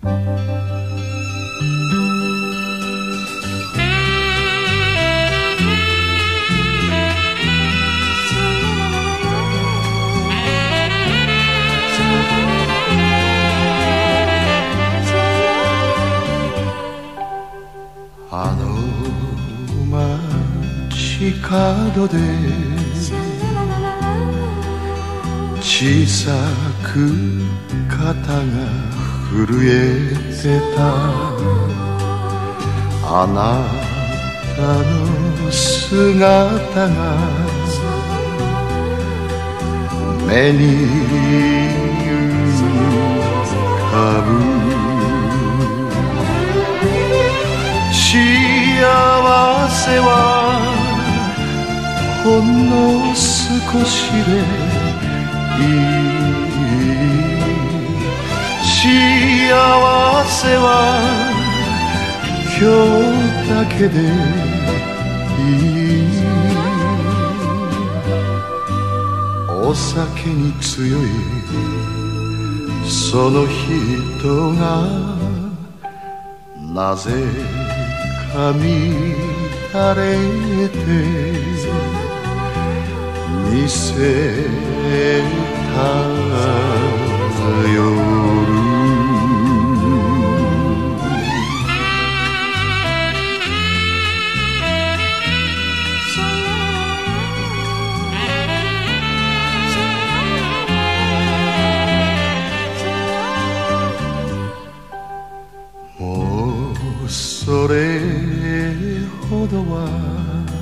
角で小さく肩が震えてたあなたの姿が目に浮かぶ幸せはほんの少しでいい幸せは今日だけでいいお酒に強いその人がなぜか乱れて見せた夜もうそれほどは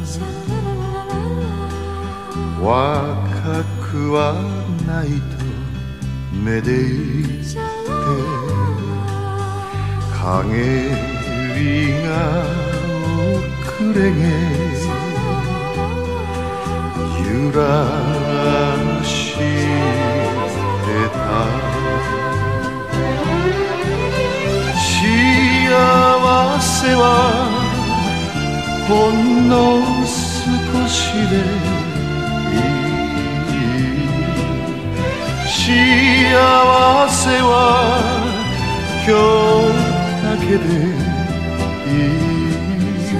若くはないとめでいて陰りが遅れげ揺らしてた幸せはほんの少しで幸せは今日だけでいい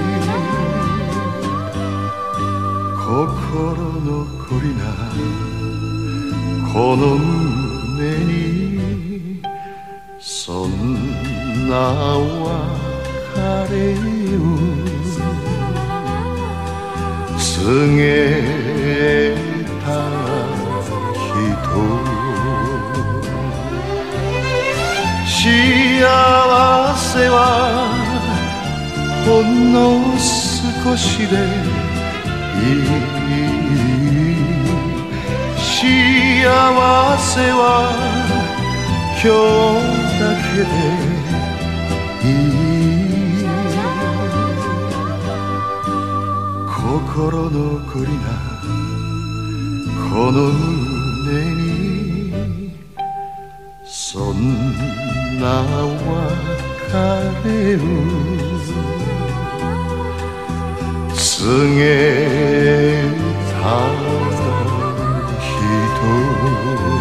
心残りなこの胸にそんな別れを告げた人幸せはほんの少しでいい幸せは今日だけでいい心残りなこの胸にそんな別れを告げた人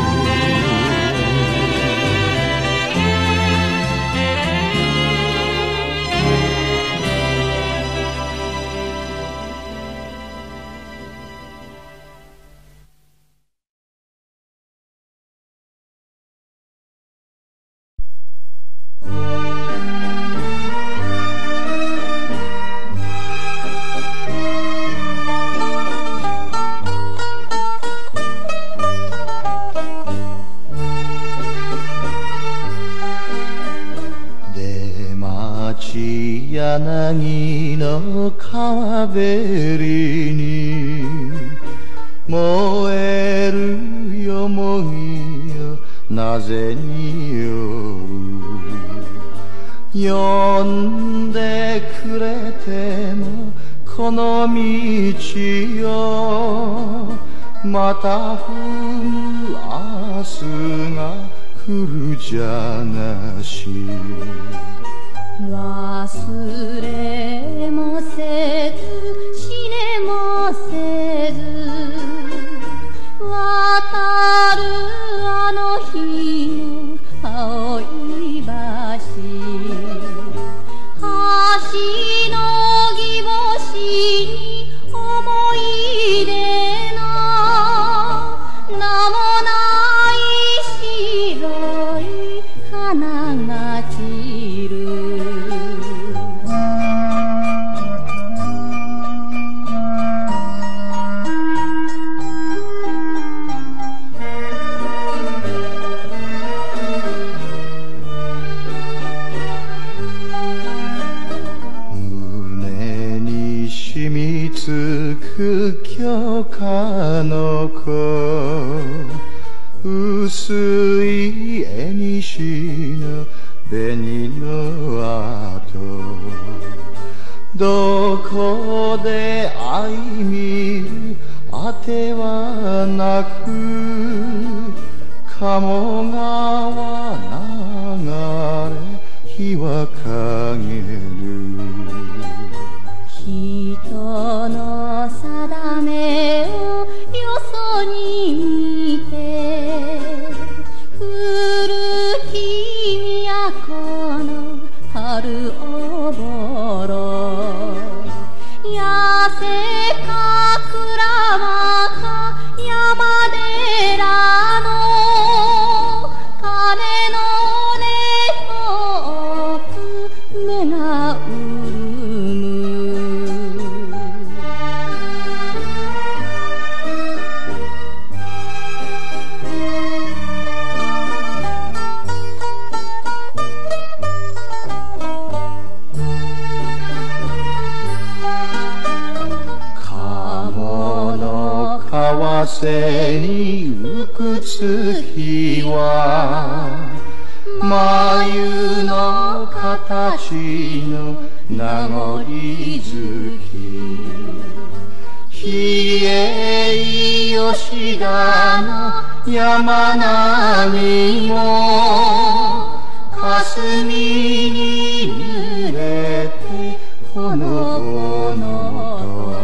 柳の川べりに燃えるよもぎよなぜによ呼んでくれてもこの道よまた降る明日が来るじゃなし忘れもせず死ねもせず渡るあの日の青いバ花が散る胸に染みつく許可の子薄い縁の紅の跡どこで愛見るあてはなく鴨川流れ日は陰る人の定めをよそに見て古き都の春おぼろやせかくらまか山寺の鐘の音く目が潤む鴨の川瀬に浮く月は眉の形の名残月比叡吉田の山並みも霞に濡れてほのぼのと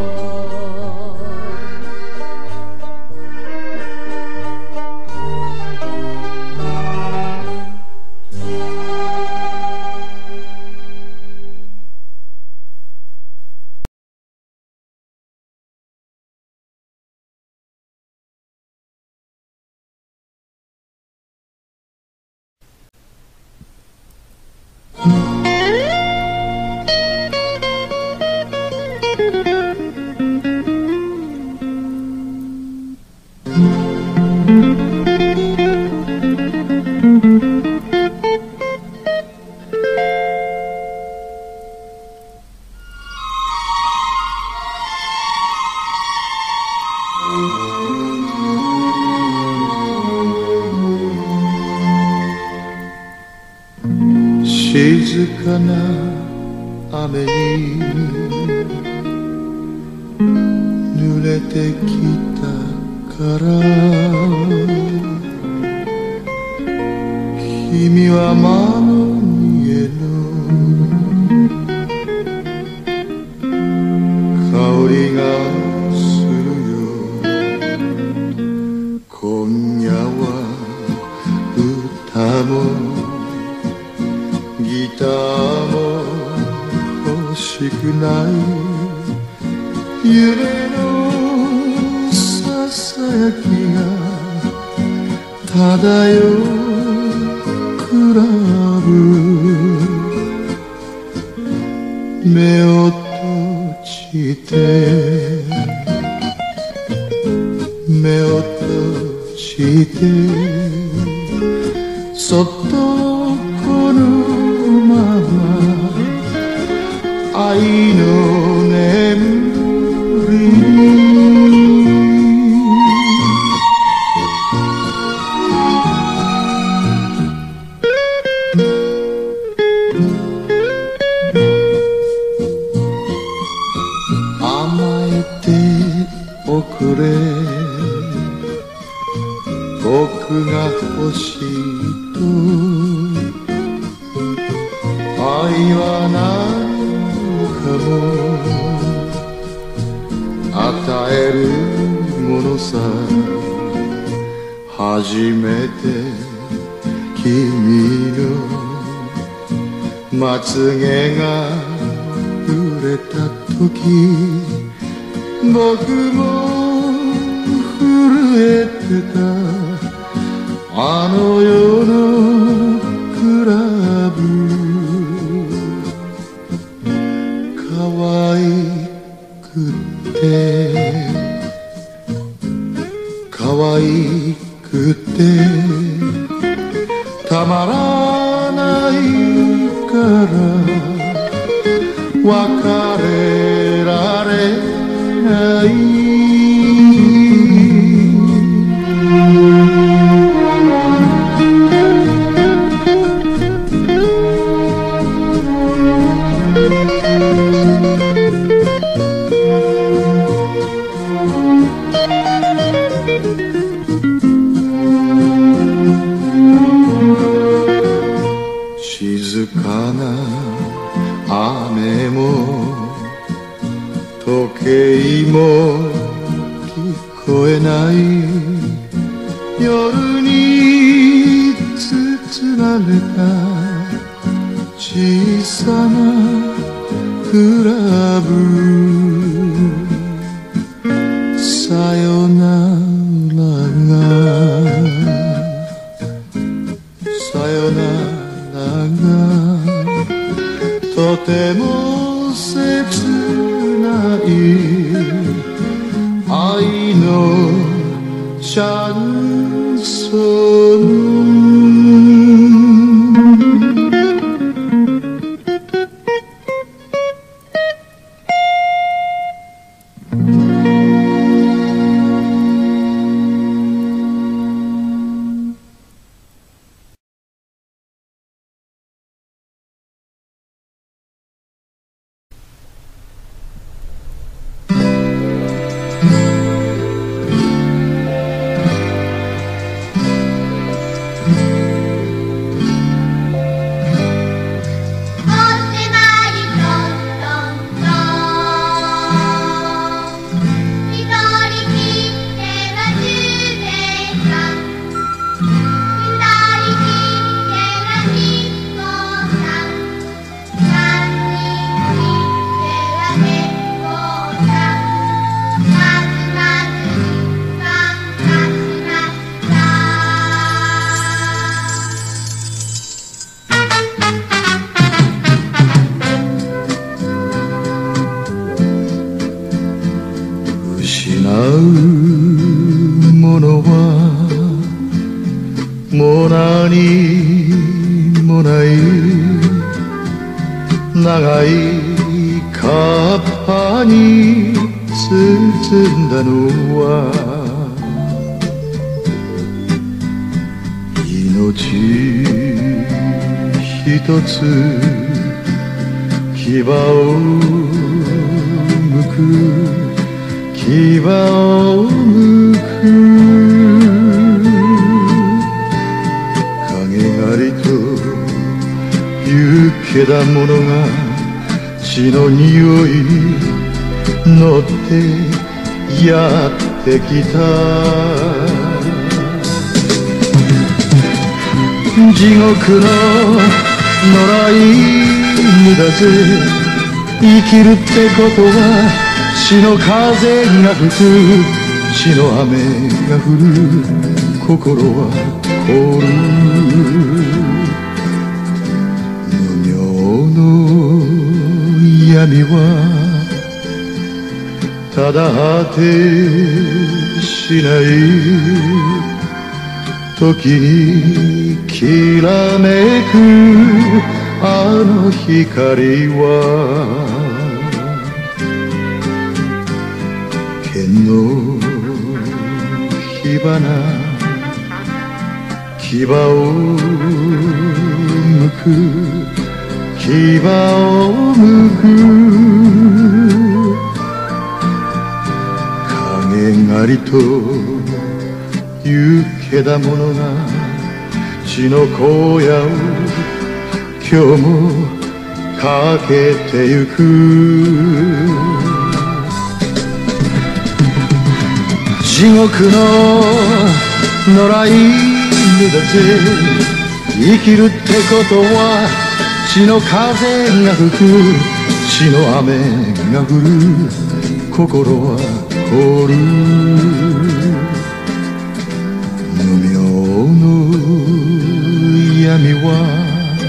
静かな雨に濡れてきたから君は窓にへの香りがするよ今夜は歌もギターも欲しくない夢のささやきが漂うクラブ目を閉じて目を閉じてそっとこのまま愛の眠り甘えておくれ僕が欲しいと愛は何かも与えるものさ初めて君のまつげが触れた時僕も震えてたあの夜のたまらないから別れられない静かな雨も時計も聞こえない夜に包まれた小さなクラブさよならがさよならとても切ない愛のシャンソン失うものはもう何もない長いカッパに包んだのは命一つ牙をむく牙をむく影狩りというけだものが血の匂い乗ってやってきた地獄の野良犬だぜ生きるってことは血の風が吹く血の雨が降る心は凍る無明の闇はただ果てしない時にきらめくあの光は剣の火花牙をむく牙をむく影狩りというけだものが血の荒野を今日も駆けてゆく地獄の野良犬だぜ生きるってことは血の風が吹く血の雨が降る心は凍る無明の闇は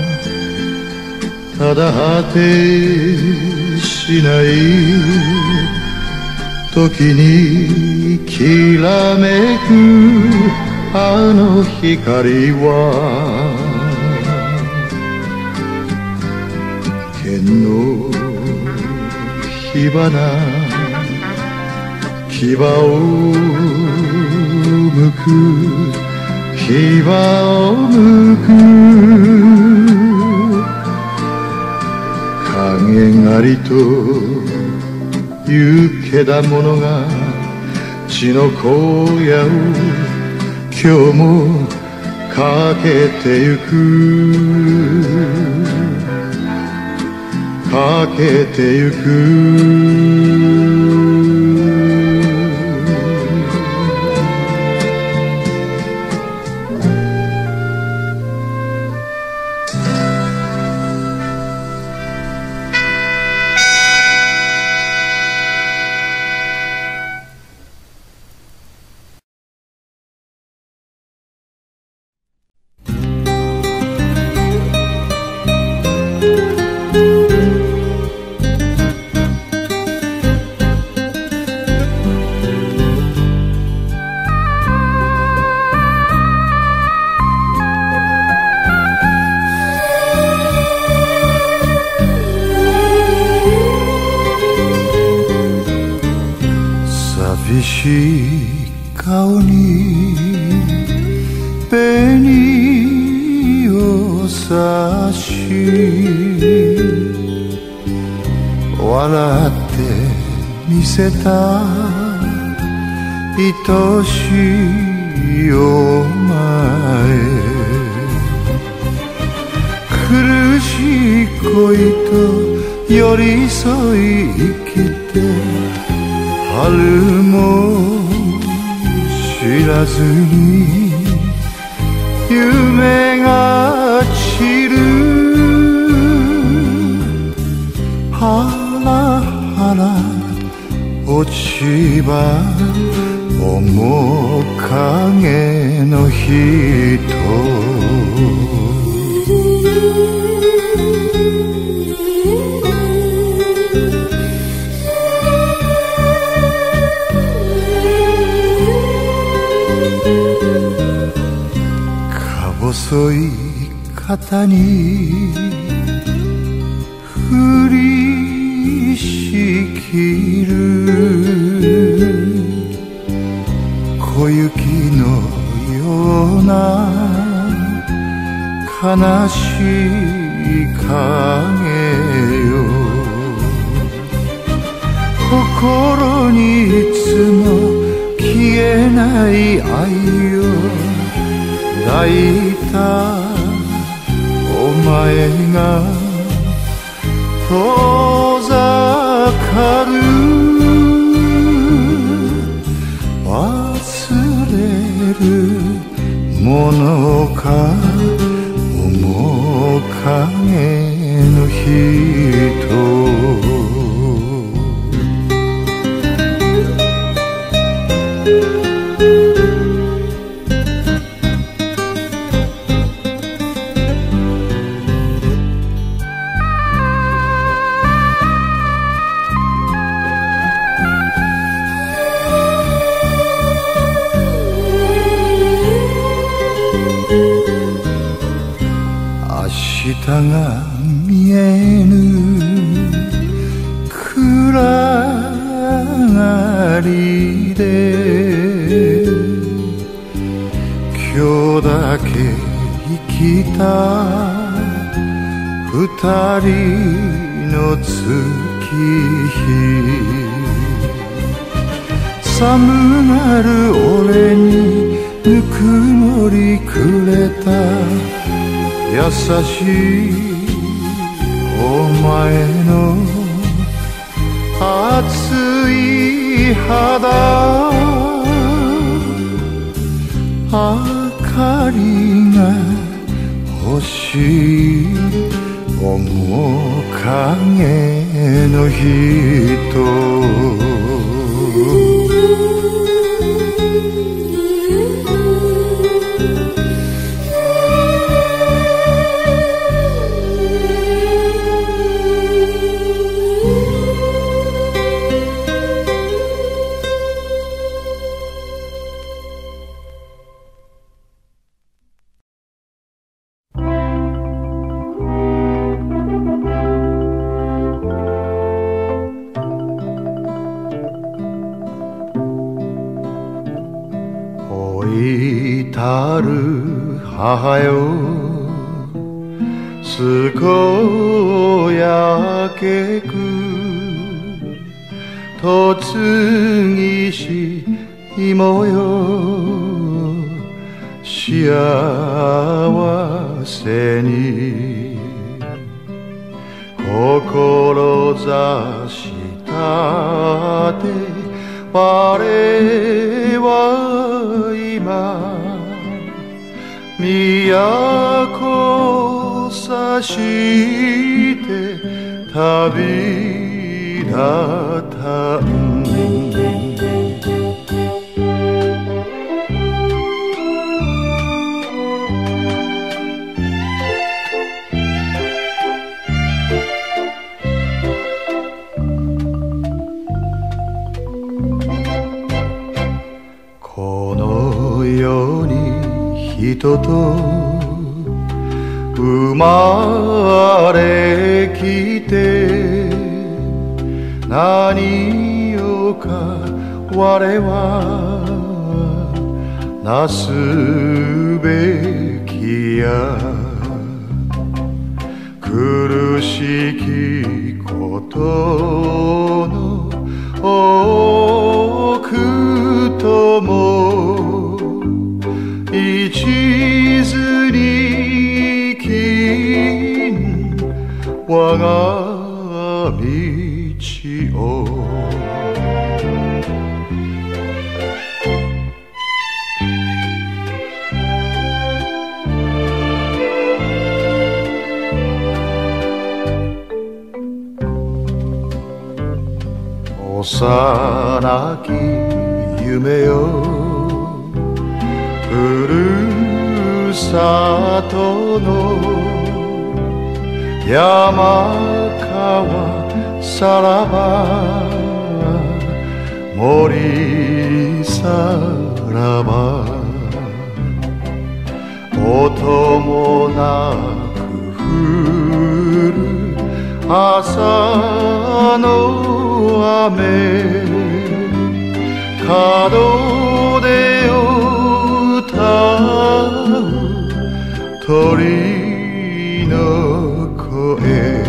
ただ果てしない時にきらめくあの光は花牙をむく牙をむく影ありというけだものが血の荒野を今日もかけてゆくかけてゆく寂しい顔に紅を差し笑って見せた愛しいお前苦しい恋と寄り添い生きて春も知らずに夢が散るはらはら落ち葉面影の人細い肩に降りしきる小雪のような悲しい影よ心にいつも消えない愛よ抱いたお前が遠ざかる忘れるものか面影の人明日が見えぬ暗がりで今日だけ生きた二人の月日寒がる俺にぬくもりくれた優しいお前の熱い肌明かりが欲しい面影の人ある母よ健やけく嫁ぎし妹よ幸せに志たて我は今都さして旅立たんこの世に人と生まれきて何をか我はなすべきや苦しきことの多くとも一途に生きん我が道を幼き夢よふるさとの山川さらば森さらば音もなく降る朝の雨門出を歌う鳥の声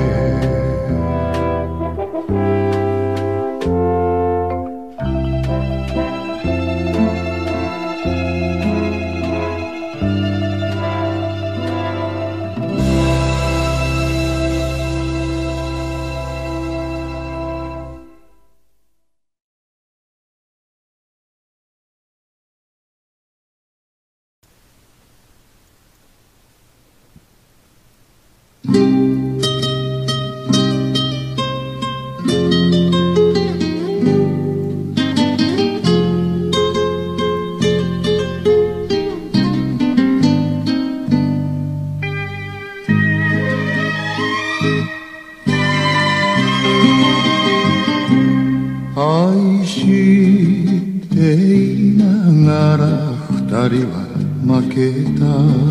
愛していながら二人は負けた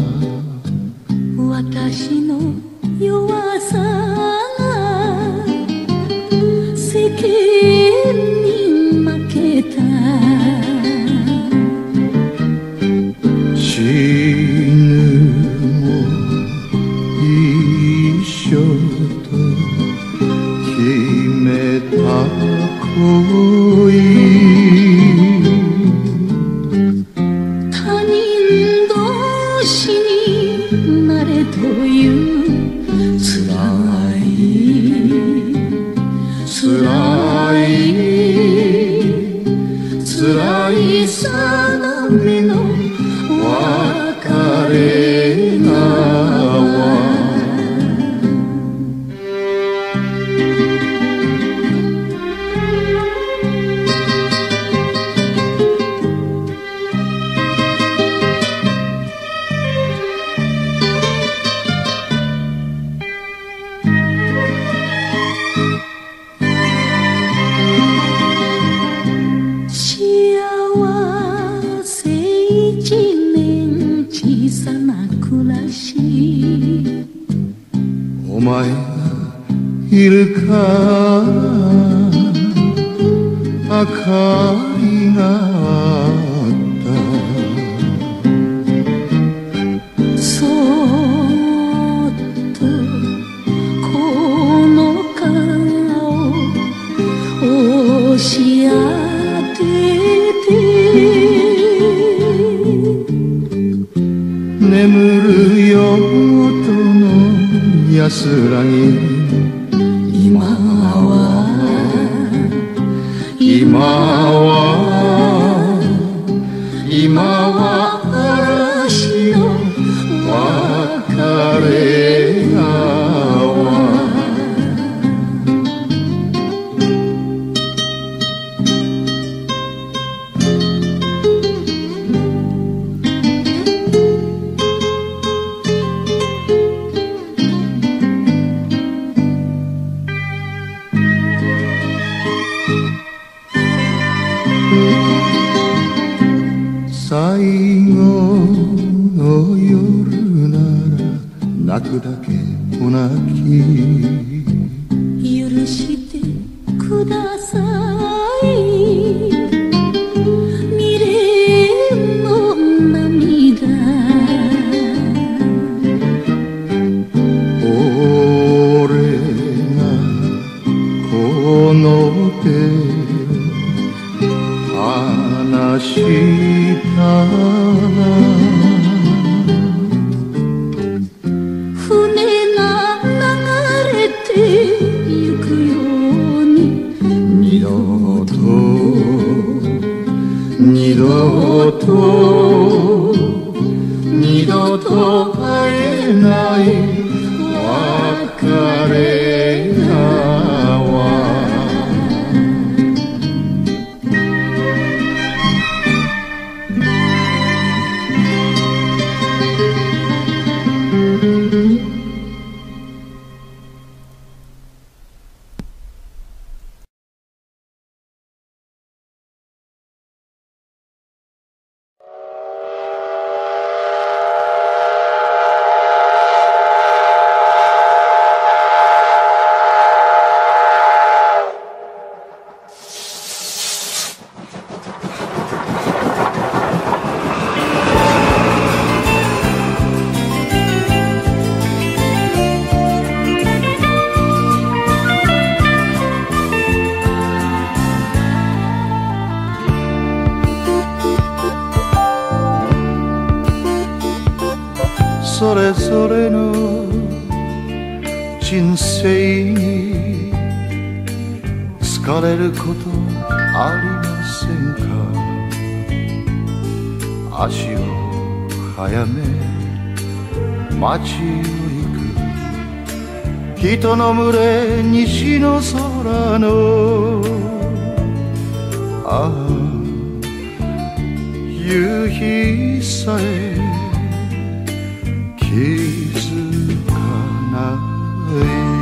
私の弱さが世間に負けた死ぬも一緒と決めた恋他人同士になれというつらい定めの別れがお前がいるから明かりがあった安らぎ今は嵐の別れ川最後の夜なら泣くだけお泣き許してください未練の涙俺がこの手離した船が流れてゆくように二度と会えない別れ川それぞれの人生に疲れることありませんか足を速め街を行く人の群れ西の空のああ夕日さえ気づかない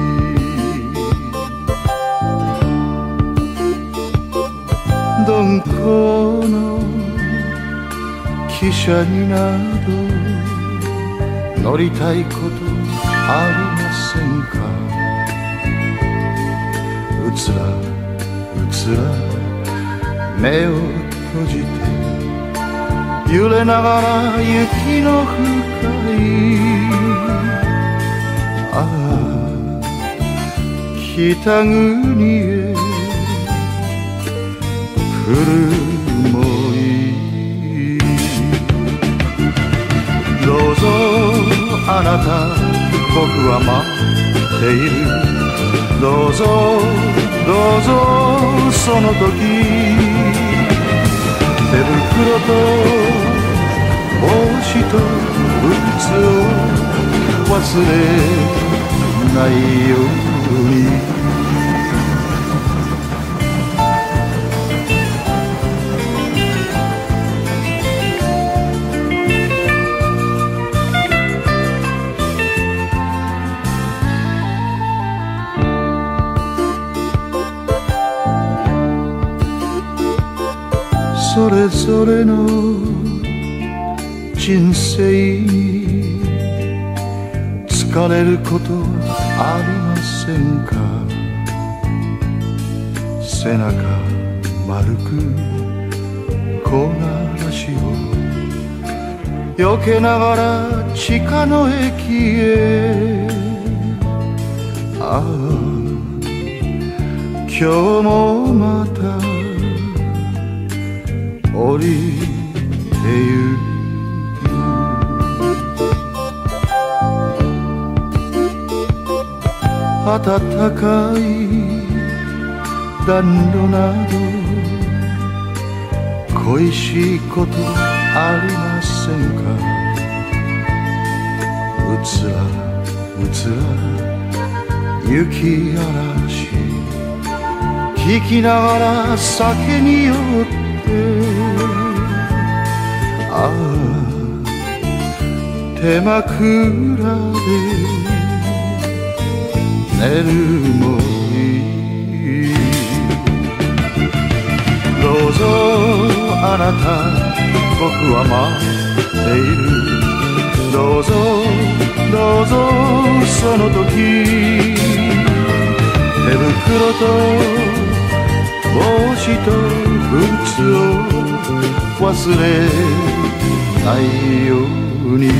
どんこの汽車になど乗りたいことありませんかうつらうつら目を閉じて揺れながら雪の深いああ北国へ来るもいいどうぞあなた僕は待っているどうぞどうぞその時手袋と帽子とブーツを忘れないようにそれぞれの人生に疲れることありませんか背中丸く木枯らしを避けながら地下の駅へああ今日もまた降りてゆく暖かい暖炉など恋しいことありませんか。うつらうつら雪嵐聞きながら酒に酔ってああ手枕で寝るもいい。どうぞあなた僕は待っている。どうぞどうぞその時手袋と帽子とブーツを忘れないように。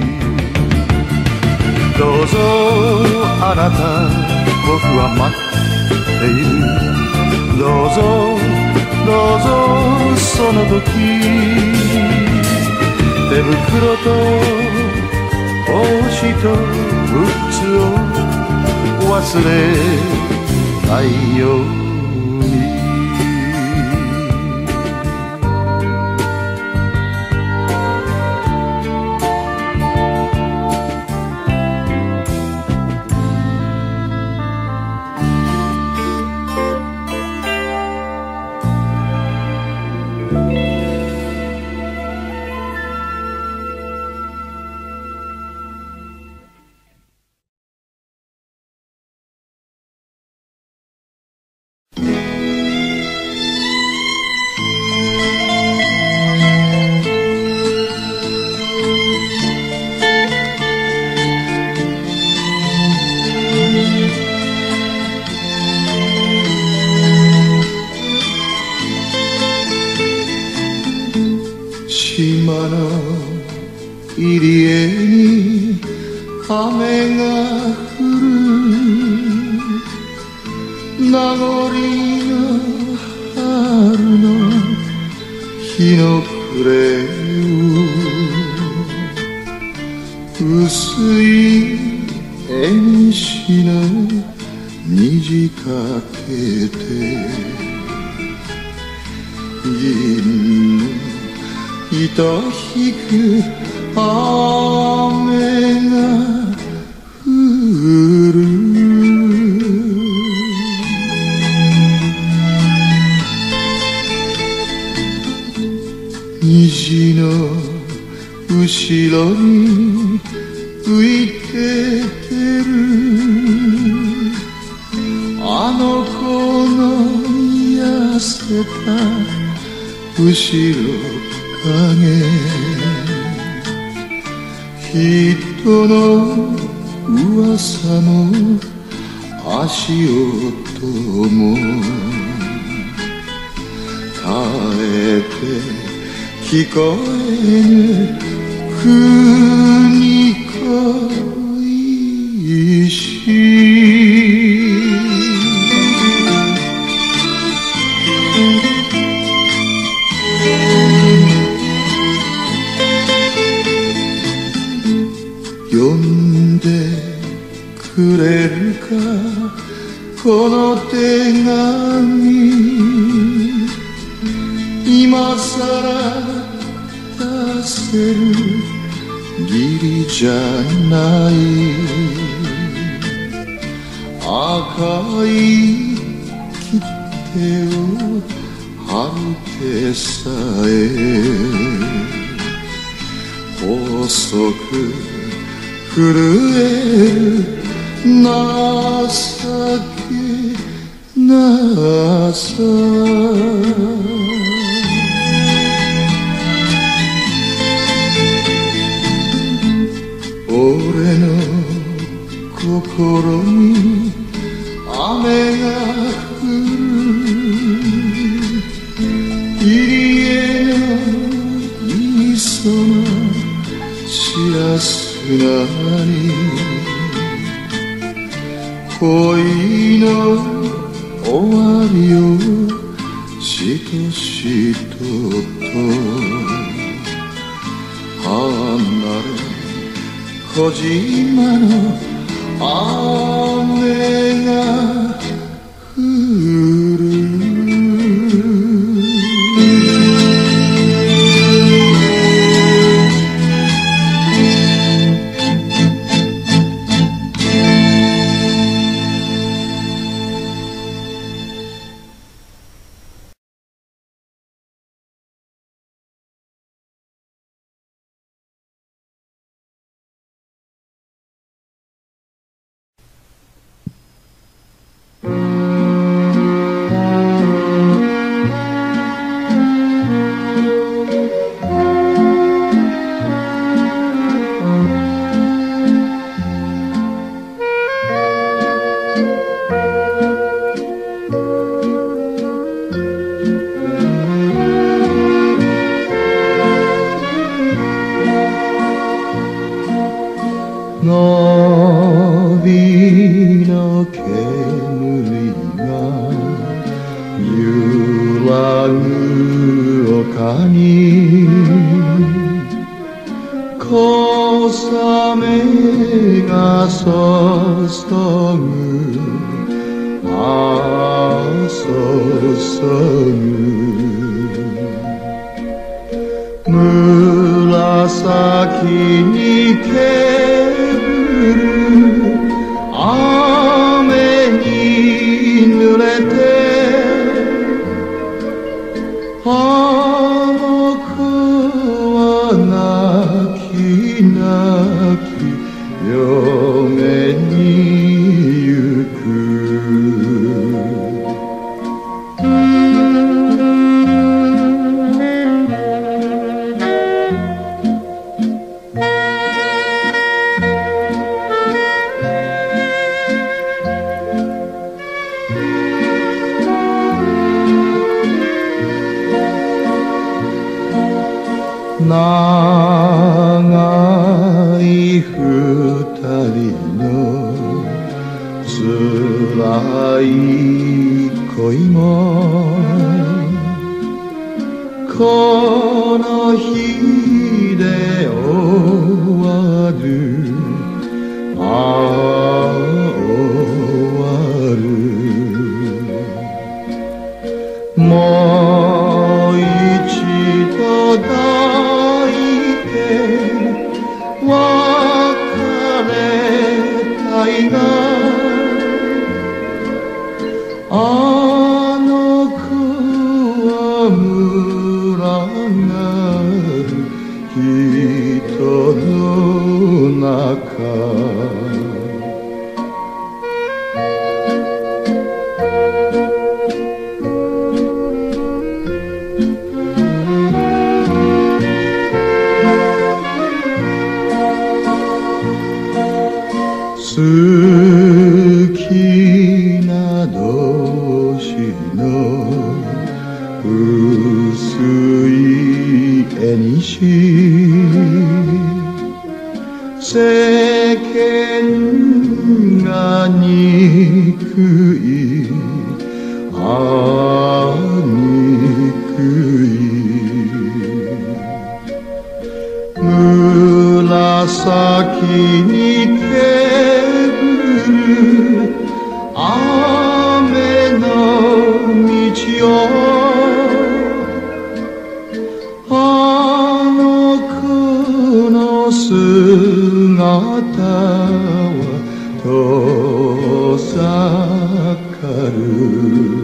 どうぞあなた僕は待っている。どうぞどうぞその時手袋と帽子とブーツを忘れないように。 島の入り江に雨が降る名残の春の日の暮れを薄い縁石の虹かけて銀の糸引く雨が降る。虹の後ろに浮いててるあの子の痩せた後ろ人の噂も足音も絶えて聞こえぬ国恋し呼んでくれるかこの手紙今さら出せる義理じゃない赤い切手を貼る手さえ細く震える情けなさ俺の心に雨が降る入り江の磯の白砂に恋の終わりをしとしとと離れ小島の雨注ぐ注ぐ紫にけぶる雨に濡れてあの子は泣き泣き嫁に行く長い二人の辛い恋もこの日で終わる終わるもう一度抱いて別れたいがあの子は群がる人の中好きな同士の薄い絵にし世間が憎い憎い紫にけ雨の道をあの子の姿は遠ざかる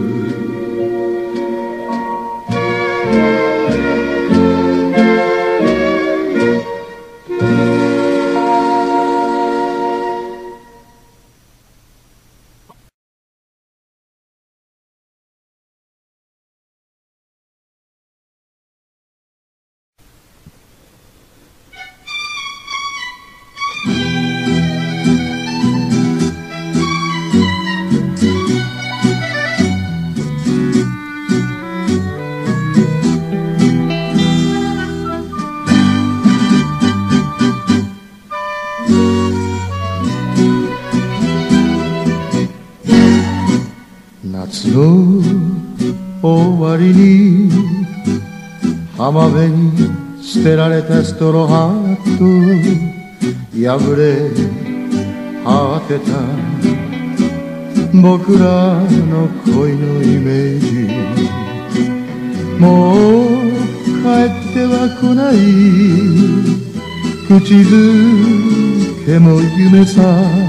夏の終わりに浜辺に捨てられたストローハット破れ果てた僕らの恋のイメージもう帰っては来ない口づけも夢さ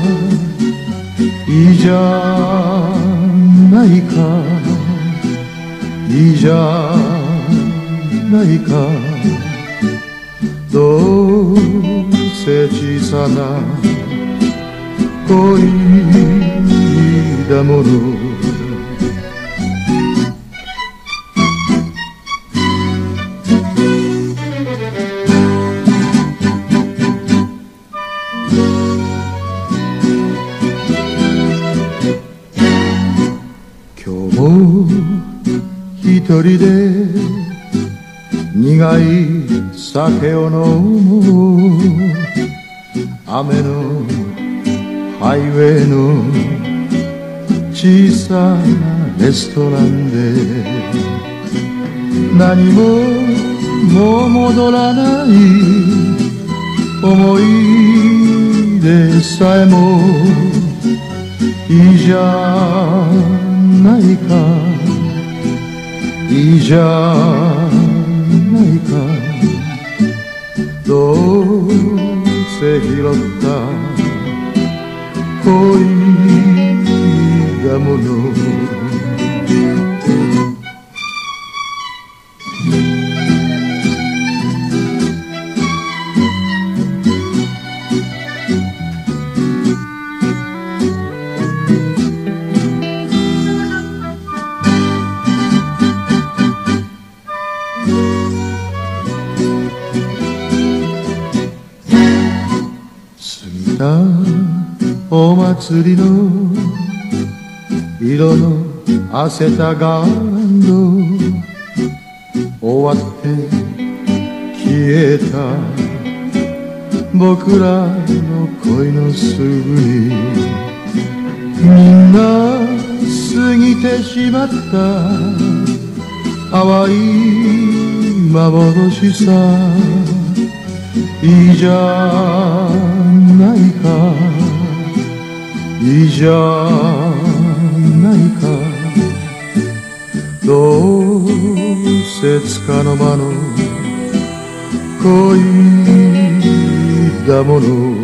いいじゃないかいいじゃないかどうせ小さな恋だもの今日も一人で苦い酒を飲む雨のハイウェイの小さなレストランで何ももう戻らない思いでさえもいいじゃないか、いいじゃないか。どうせ拾った恋だもの。お祭りの色のあせたガーランド、終わって消えた僕らの恋のすぐに、みんな過ぎてしまった淡い幻さ。いいじゃないか、いいじゃないか。どうせつかの間の恋だもの。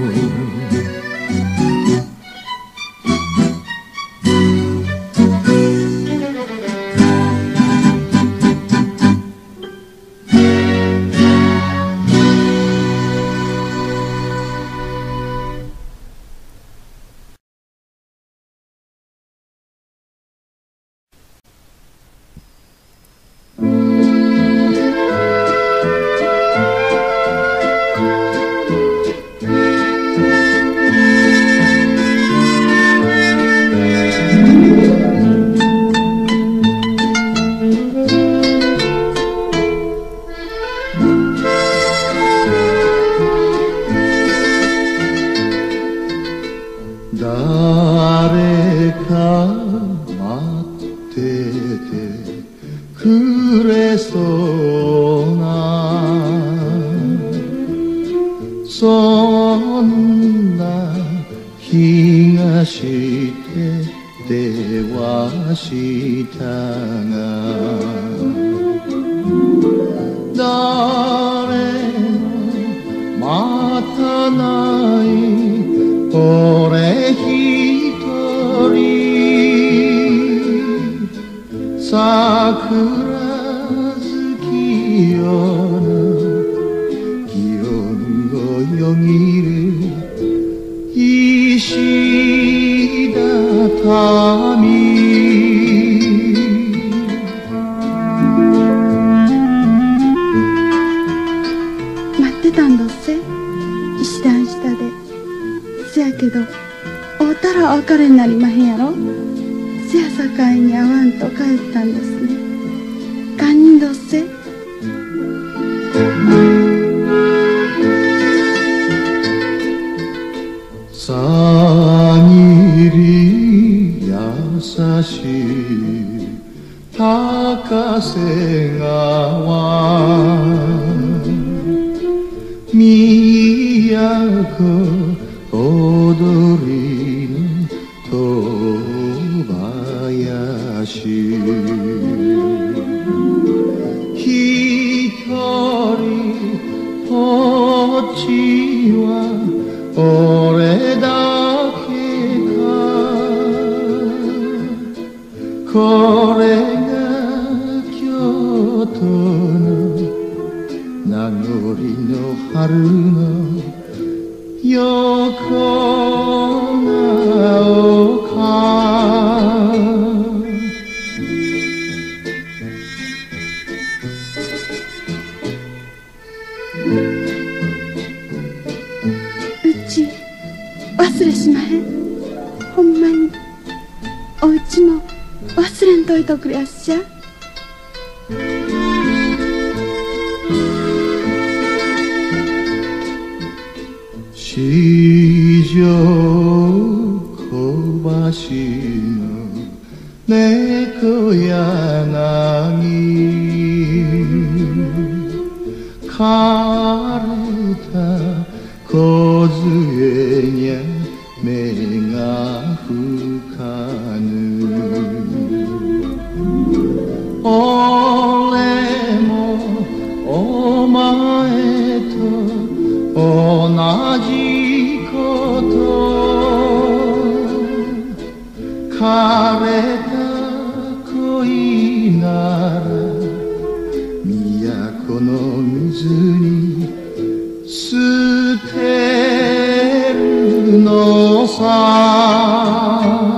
誰か待っててくれそうな、そんな気がして電話したが、誰も待たない俺一人、桜月夜の祇園をよぎる石畳。 待ってたんだっせ、石段下で。せやけど会うたらお別れになりまへんやろ。せやさかいに会わんと帰ったんですね。堪忍どっせ。 さぎり優しい高瀬川、都踊りの戸林、一人こっちは俺だけか、これが京都の名残の春の横顔か。 うち忘れしまへん。ほんまにおうちも忘れんといとくれやっしゃ。 四条小橋の猫柳枯れた梢にゃが吹かぬ俺もお前と同じこと枯れた恋なら都の水に捨てるのさ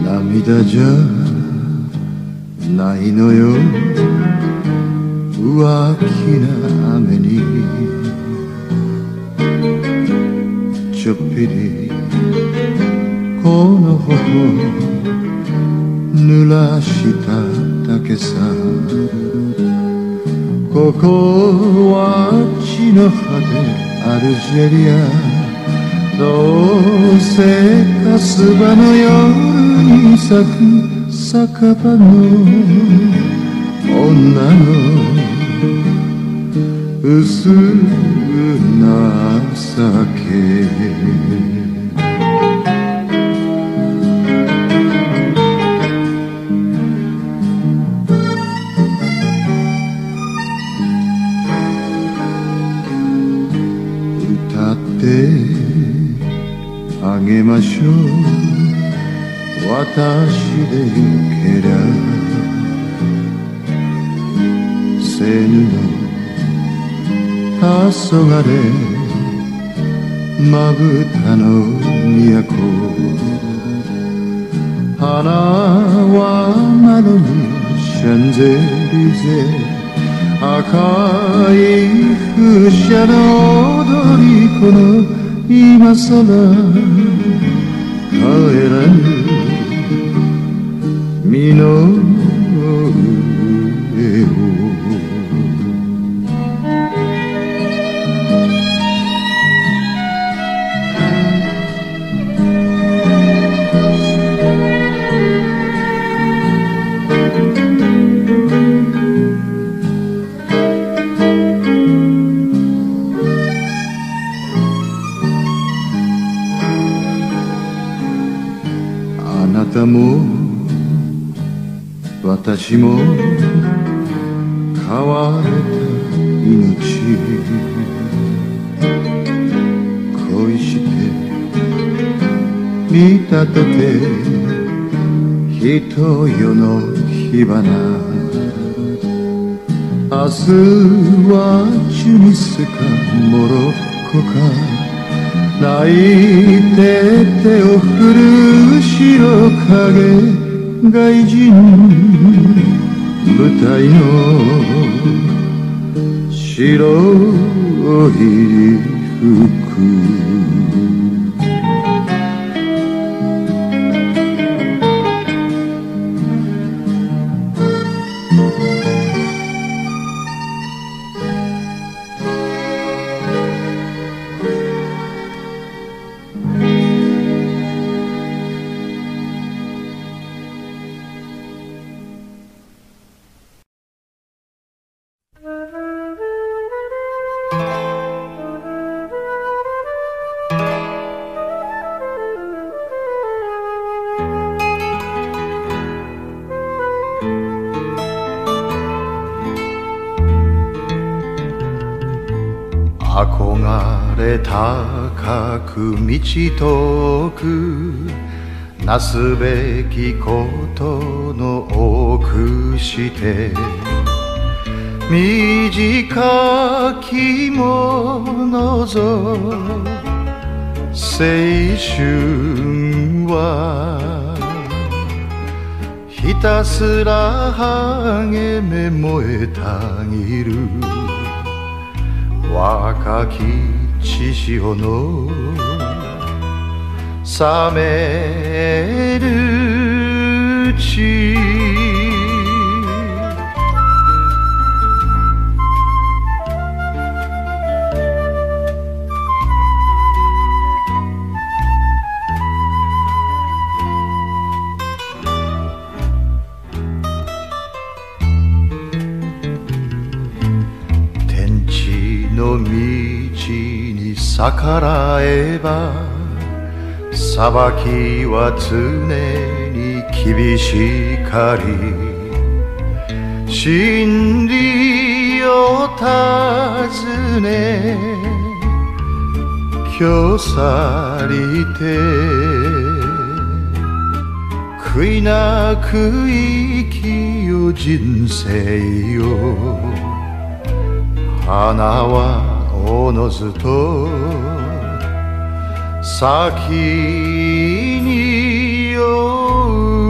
涙じゃないのよ浮気な雨にちょっぴりこの頬濡らしただけさここは地の果てアルジェリアどうせカスバの夜に咲く酒場の女の薄情けあげましょう私でよけりゃせぬの黄昏まぶたの都花は窓にシャンゼリゼ赤い風車の踊り子の今さら帰らぬ身の上をも私も飼われた命恋して見立てて人世の火花明日はチュニスかモロッコか泣いて手を振る白影外人舞台の白い服憧れ高く道遠くなすべきことの多くして短きものぞ青春はひたすら励め燃えたぎる若き血潮の冷める地の道に逆らえば裁きは常に厳しかり真理を尋ね今日去りて悔いなく生きよ人生よ花はおのずと咲きに酔う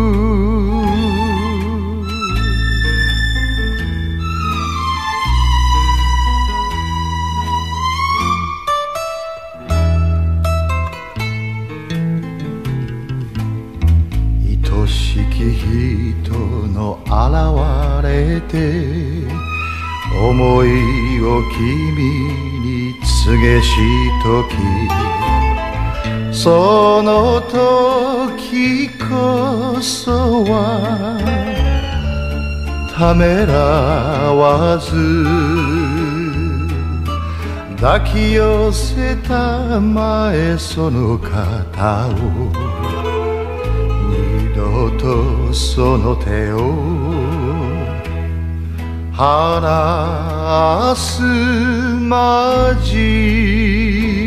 しき人の現れて思いを君に告げしときその時こそはためらわず抱き寄せたまえその肩を二度とその手を離すまじ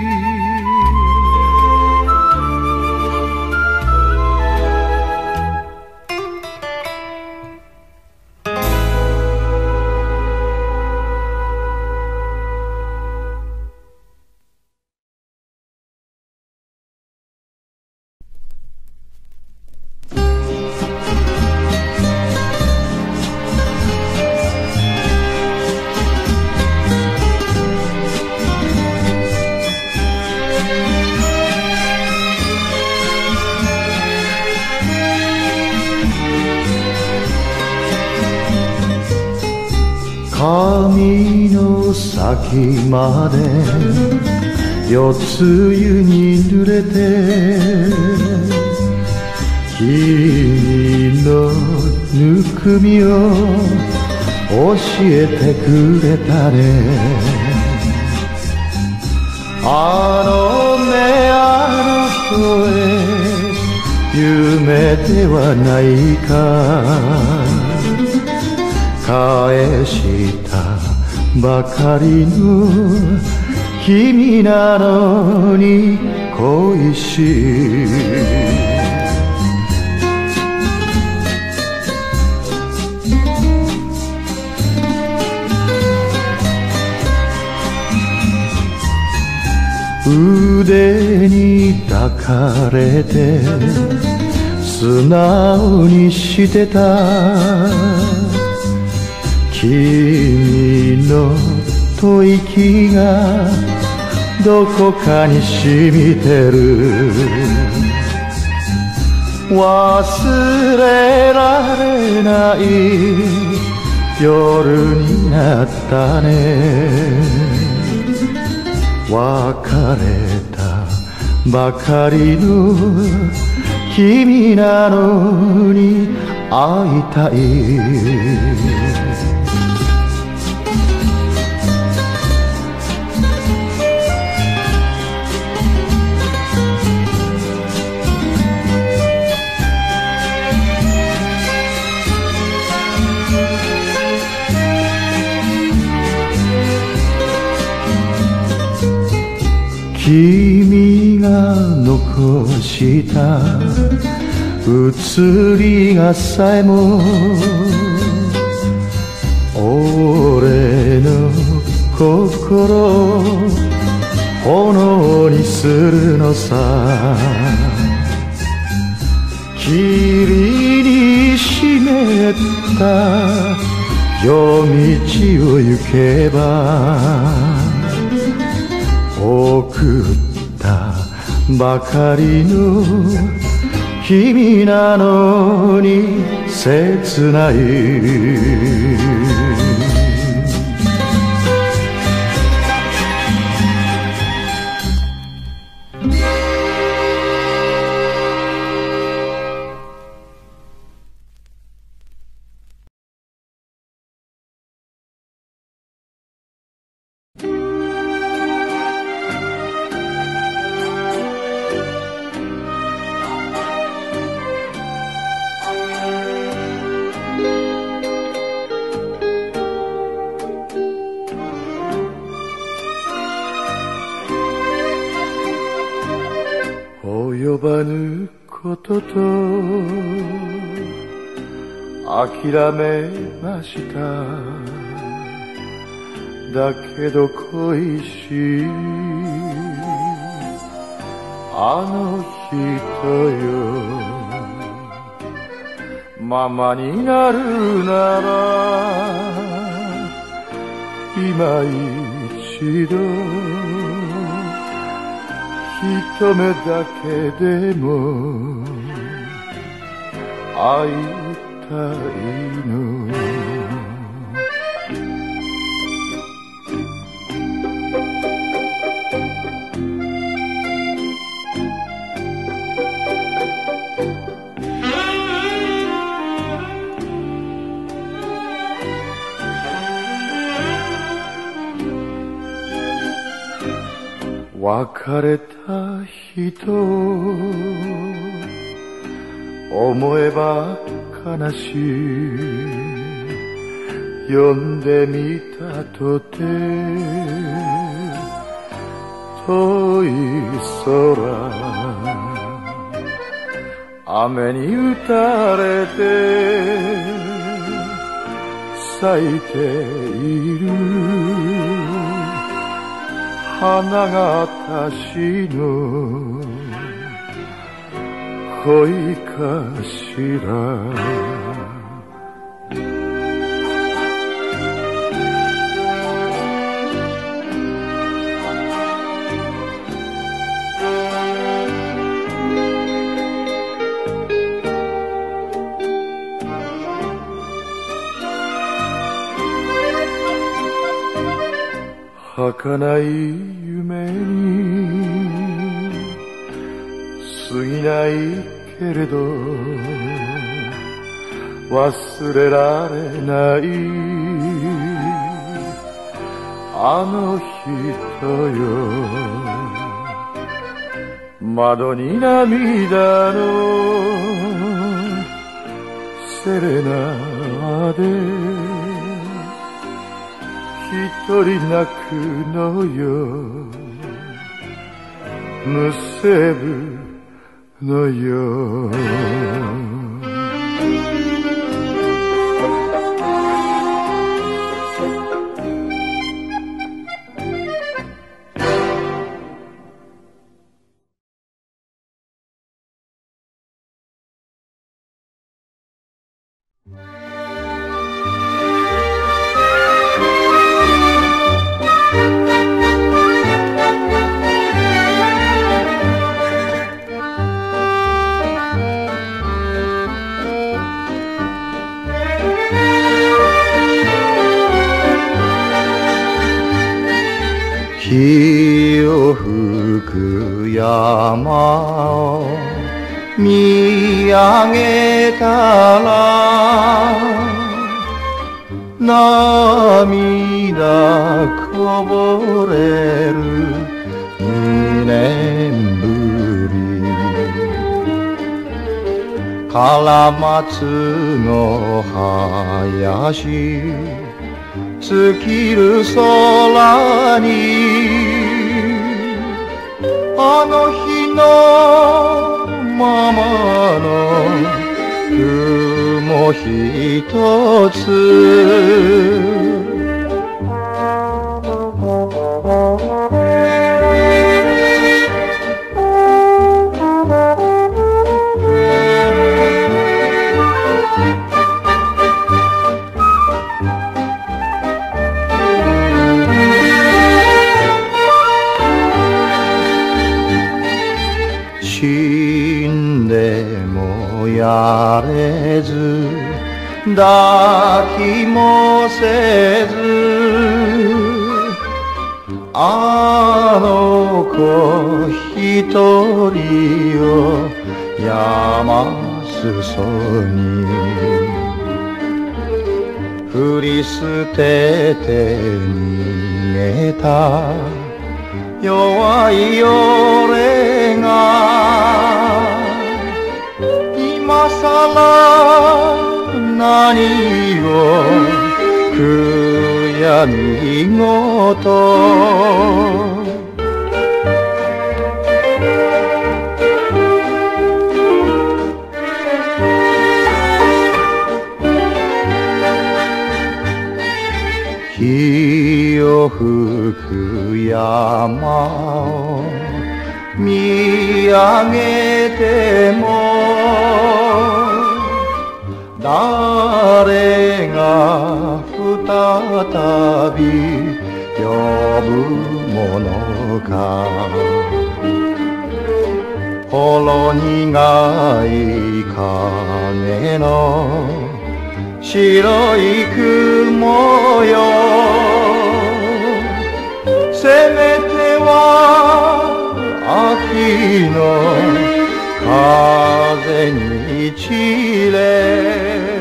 髪の先まで夜露に濡れて君のぬくみを教えてくれたねあの目あの声夢ではないか返したばかりの君なのに恋しい腕に抱かれて素直にしてた君の吐息がどこかに染みてる忘れられない夜になったね別れたばかりの君なのに会いたい君が残した写りがさえも俺の心を炎にするのさ霧に湿った夜道を行けば送ったばかりの君なのに切ない及ばぬことと諦めましただけど恋しいあの人よママになるなら今一度一目だけでも会いたいの。別れた人思えば悲しい呼んでみたとて遠い空雨に打たれて咲いている花が私の恋かしら。儚い夢に過ぎないけれど忘れられないあの人よ窓に涙のセレナで一人泣くのよむせぶのよ火を吹く山を見上げたら涙こぼれる2年ぶりカラマツの林尽きる空にあの日のままの雲一つ死んでもやれず抱きもせずあの子一人を山裾に振り捨てて逃げた弱い俺が今さら何を悔やみごと火を吹く山を見上げても誰が再び呼ぶものかほろ苦い影の白い雲よ、せめては秋の風に散れ。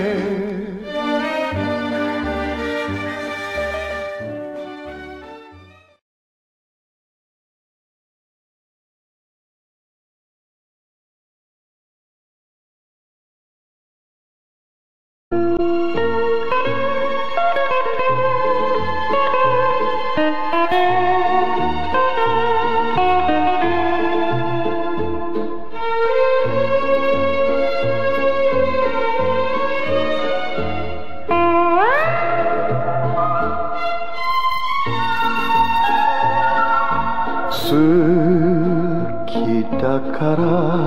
好きだから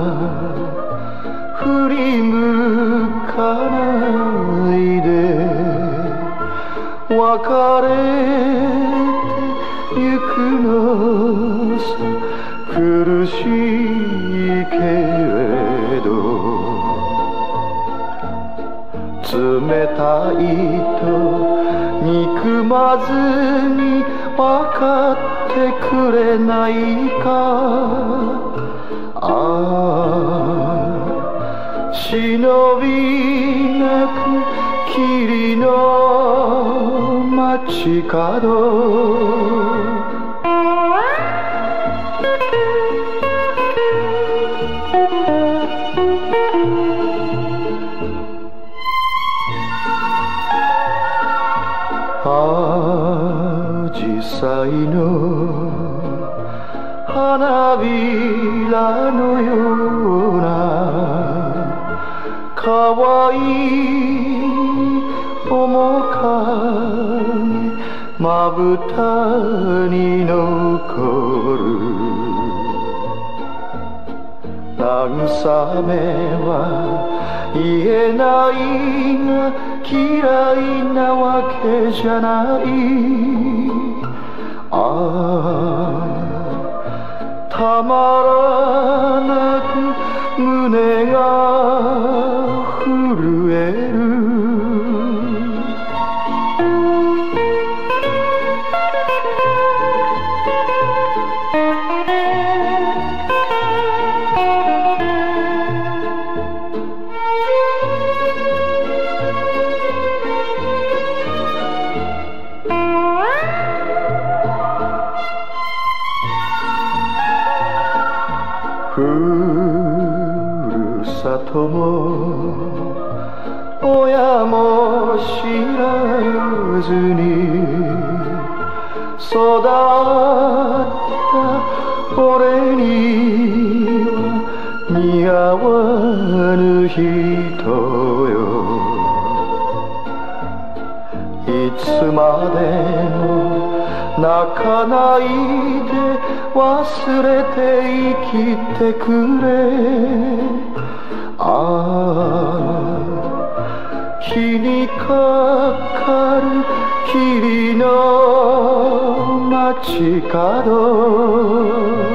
振り向かないで、別れてゆくのさ、苦しいけれど冷たいと憎まずに分かってくれないか。ああ、忍びなく霧の街角、あじさいの花びらのような可愛い面影、まぶたに残る。慰めは言えないが嫌いなわけじゃない。ああ、たまらなく胸が震える。ふるさとも親も知らずに育った俺には似合わぬ人よ。いつまでも泣かないで忘れて生きてくれ。ああ、気にかかる霧の街角、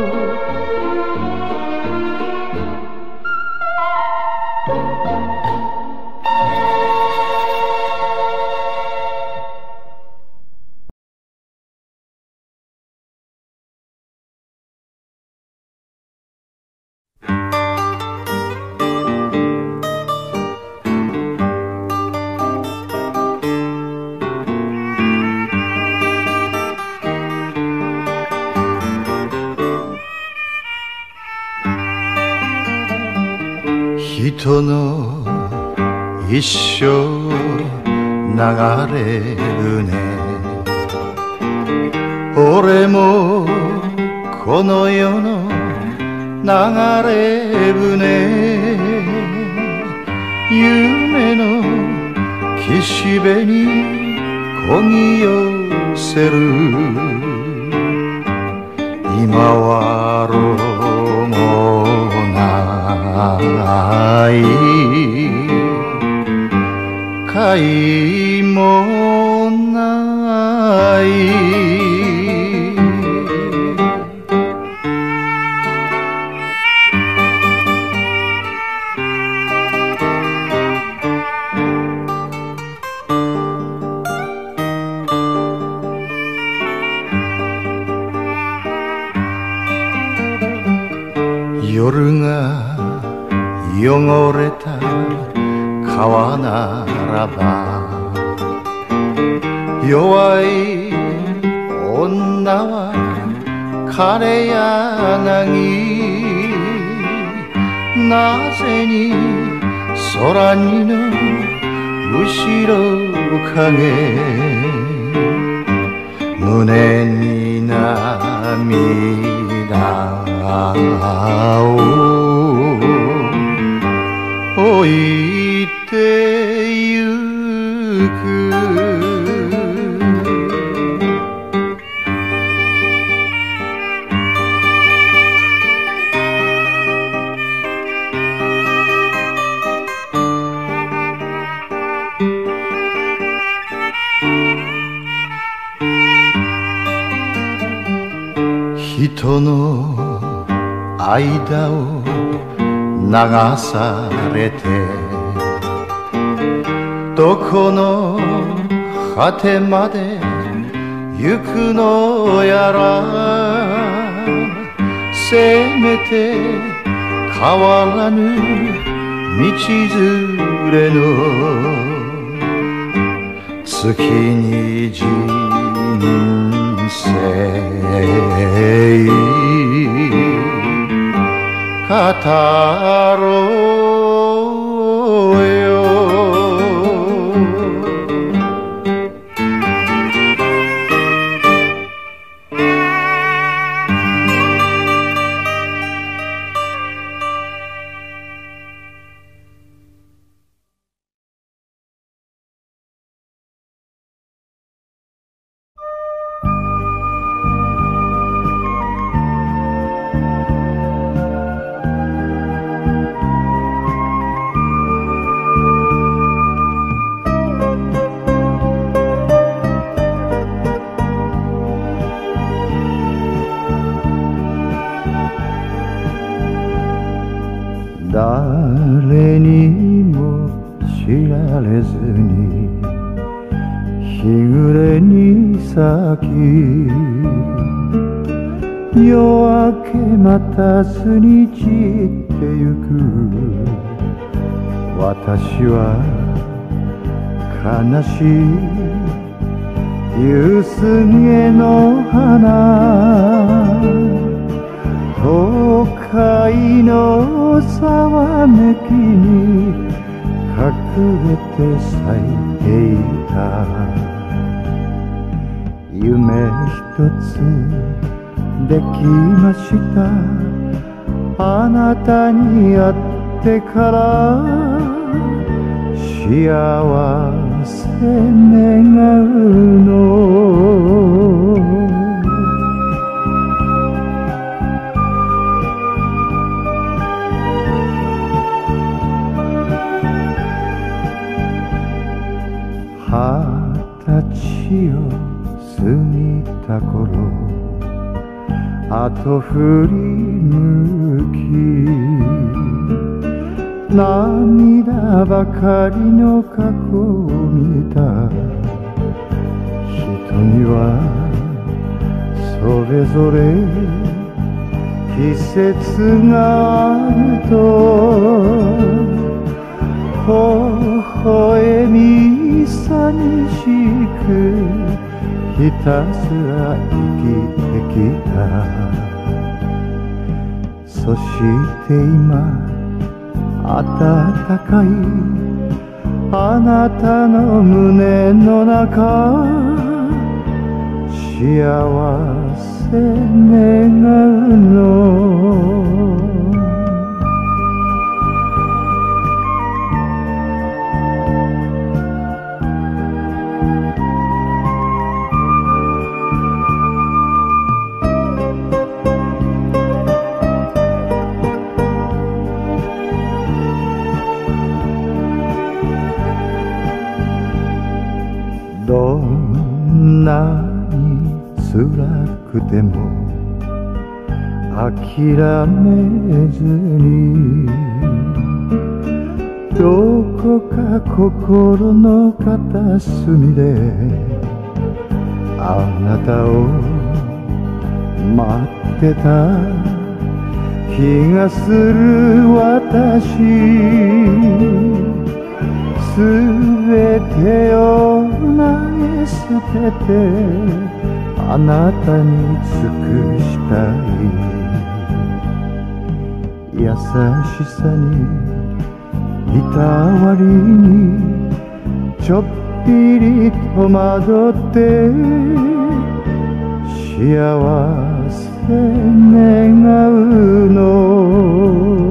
人の一生流れるね。俺もこの世の流れ船、夢の岸辺に漕ぎ寄せる。今は路もない貝もない。 夜が汚れた川ならば弱い女は枯柳なぜに空にの後ろ影胸に涙を置いてゆく人の間を流されてどこの果てまで行くのやらせめて変わらぬ道連れの月に人生語ろうよ誰にも知られずに日暮れに咲き夜明け待たずに散ってゆく私は悲しい夕暮れの花都会のざわめきに隠れて咲いていた夢一つできましたあなたに会ってから幸せ願うの20歳を過ぎた頃あと振り向き涙ばかりの過去を見た人にはそれぞれ季節があると微笑み寂しくひたすら生きてきたそして今暖かいあなたの胸の中幸せ願うのどんなに辛くても諦めずにどこか心の片隅であなたを待ってた気がする私すべてを投げ捨ててあなたに尽くしたい優しさにいたわりにちょっぴり戸惑って幸せ願うの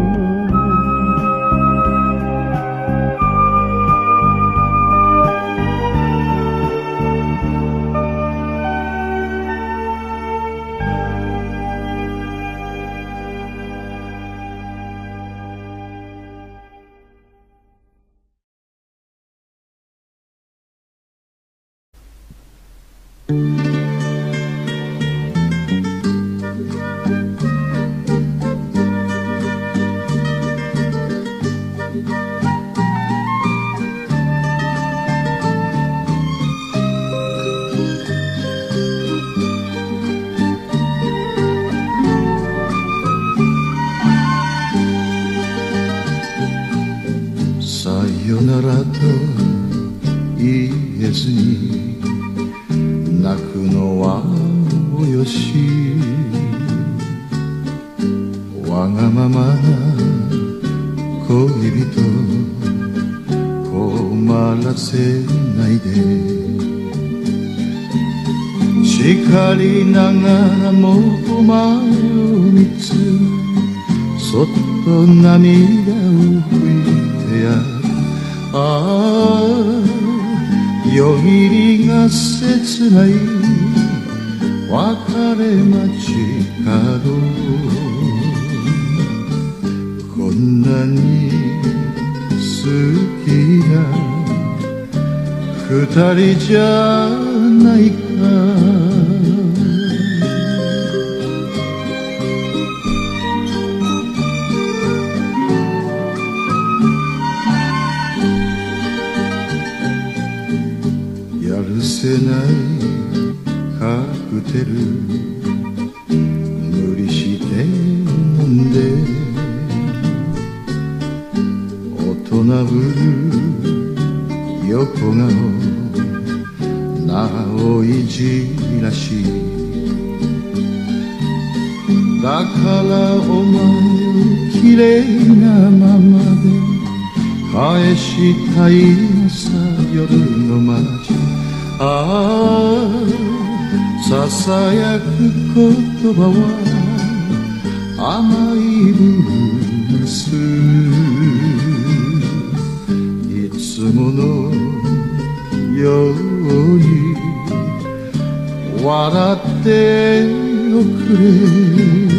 さよならと言えずに泣くのはおよしわがままな恋人困らせないで叱りながらもお前を見つそっと涙を拭いてやるああ夜霧が切ない別れ街角こんなに好きな二人じゃないか許せないカクテル無理して飲んで大人ぶる横顔なおいじらしだからお前を綺麗なままで返したいのさ夜の街ああささやく言葉は甘いブルースいつものように笑っておくれ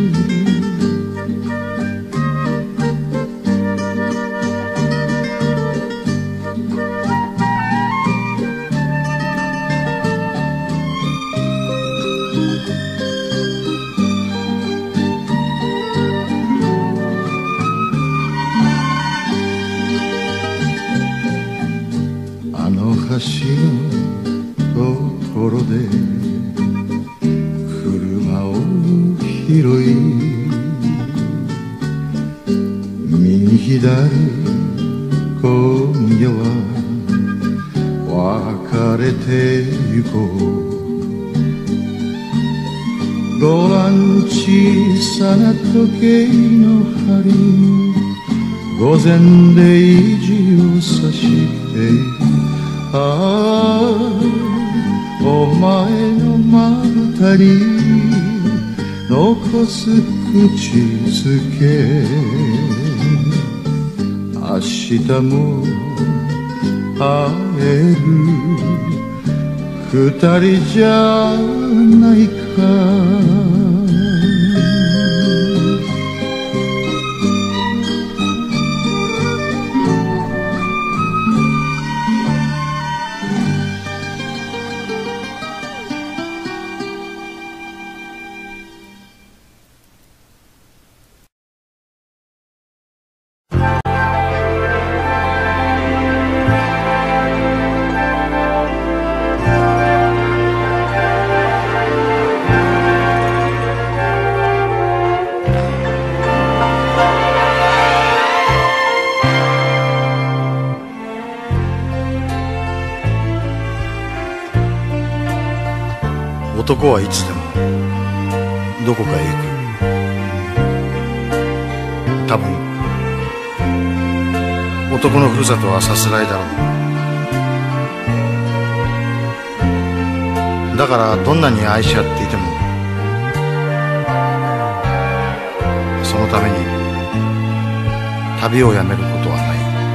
橋のところで車を拾い右左今夜は別れてゆこうご覧小さな時計の針午前0時を指しているああお前のまぶたに残す口づけ明日も会える二人じゃないか男はいつでもどこかへ行く。多分男のふるさとはさすらいだろう。だからどんなに愛し合っていても、そのために旅をやめることはない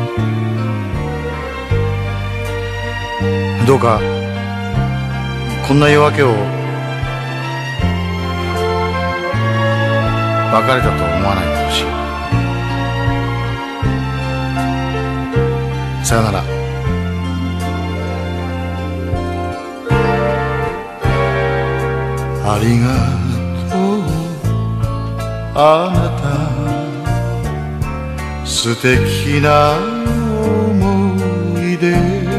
。どうかこんな夜明けを別れたと思わないでほしい。さよなら。 ありがとうあなた、素敵な思い出、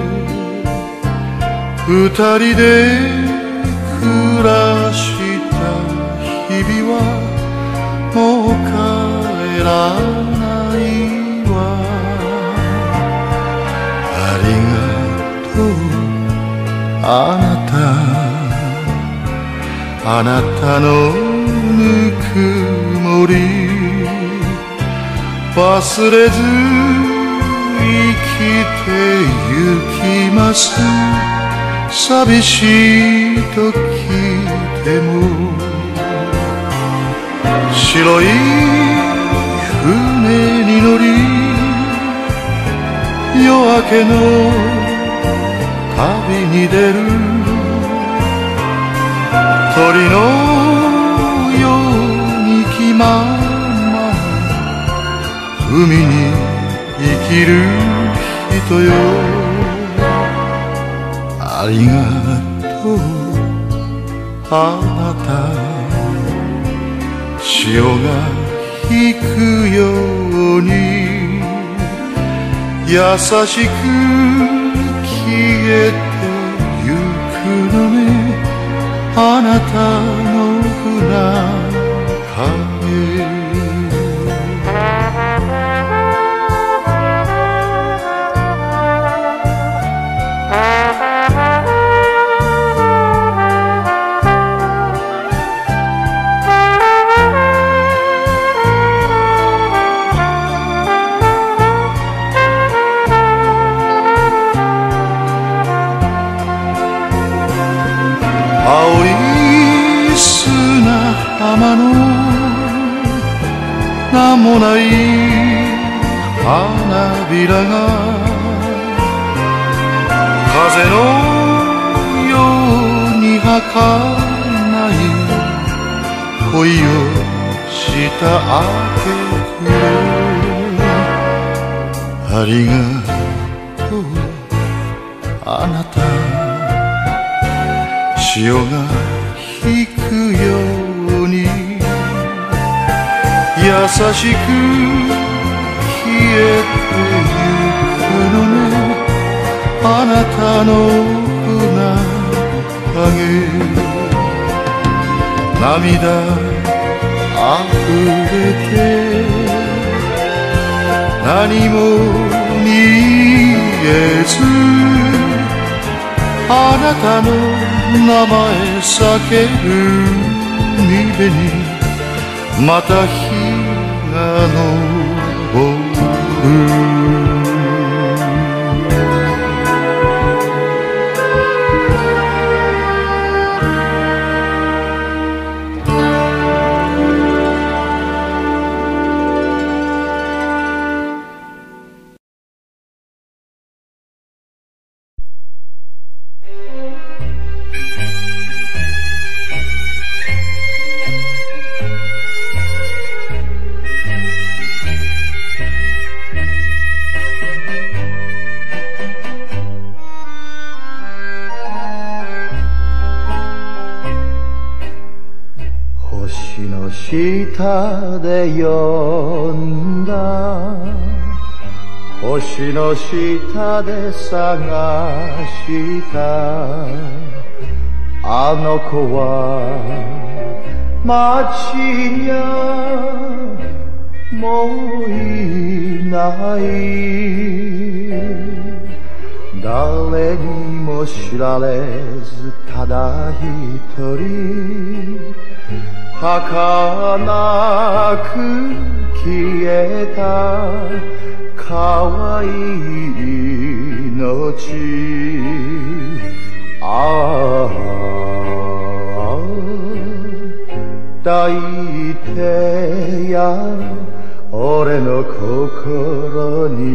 二人で暮らした日々はもう帰らないわ。ありがとうあなた、あなたのぬくもり忘れず生きてゆきます。寂しい時でも白い船に乗り夜明けの旅に出る。鳥のように気まま海に生きる人よ。ありがとうあなた、潮が引くように優しく消えてゆくのね。あなたの船青い砂浜の名もない花びらが風のように儚い恋をしたあげくれ。ありがとうあなた、潮が引くように優しく消えてゆくのね。あなたの船影、涙あふれて何も見えず、あなたの名前叫ぶ海辺にまた日が昇る。下で読んだ星の下で探したあの子は街にゃもういない。 誰にも知られずただ一人儚く消えた可愛い命ああ抱いてや俺の心に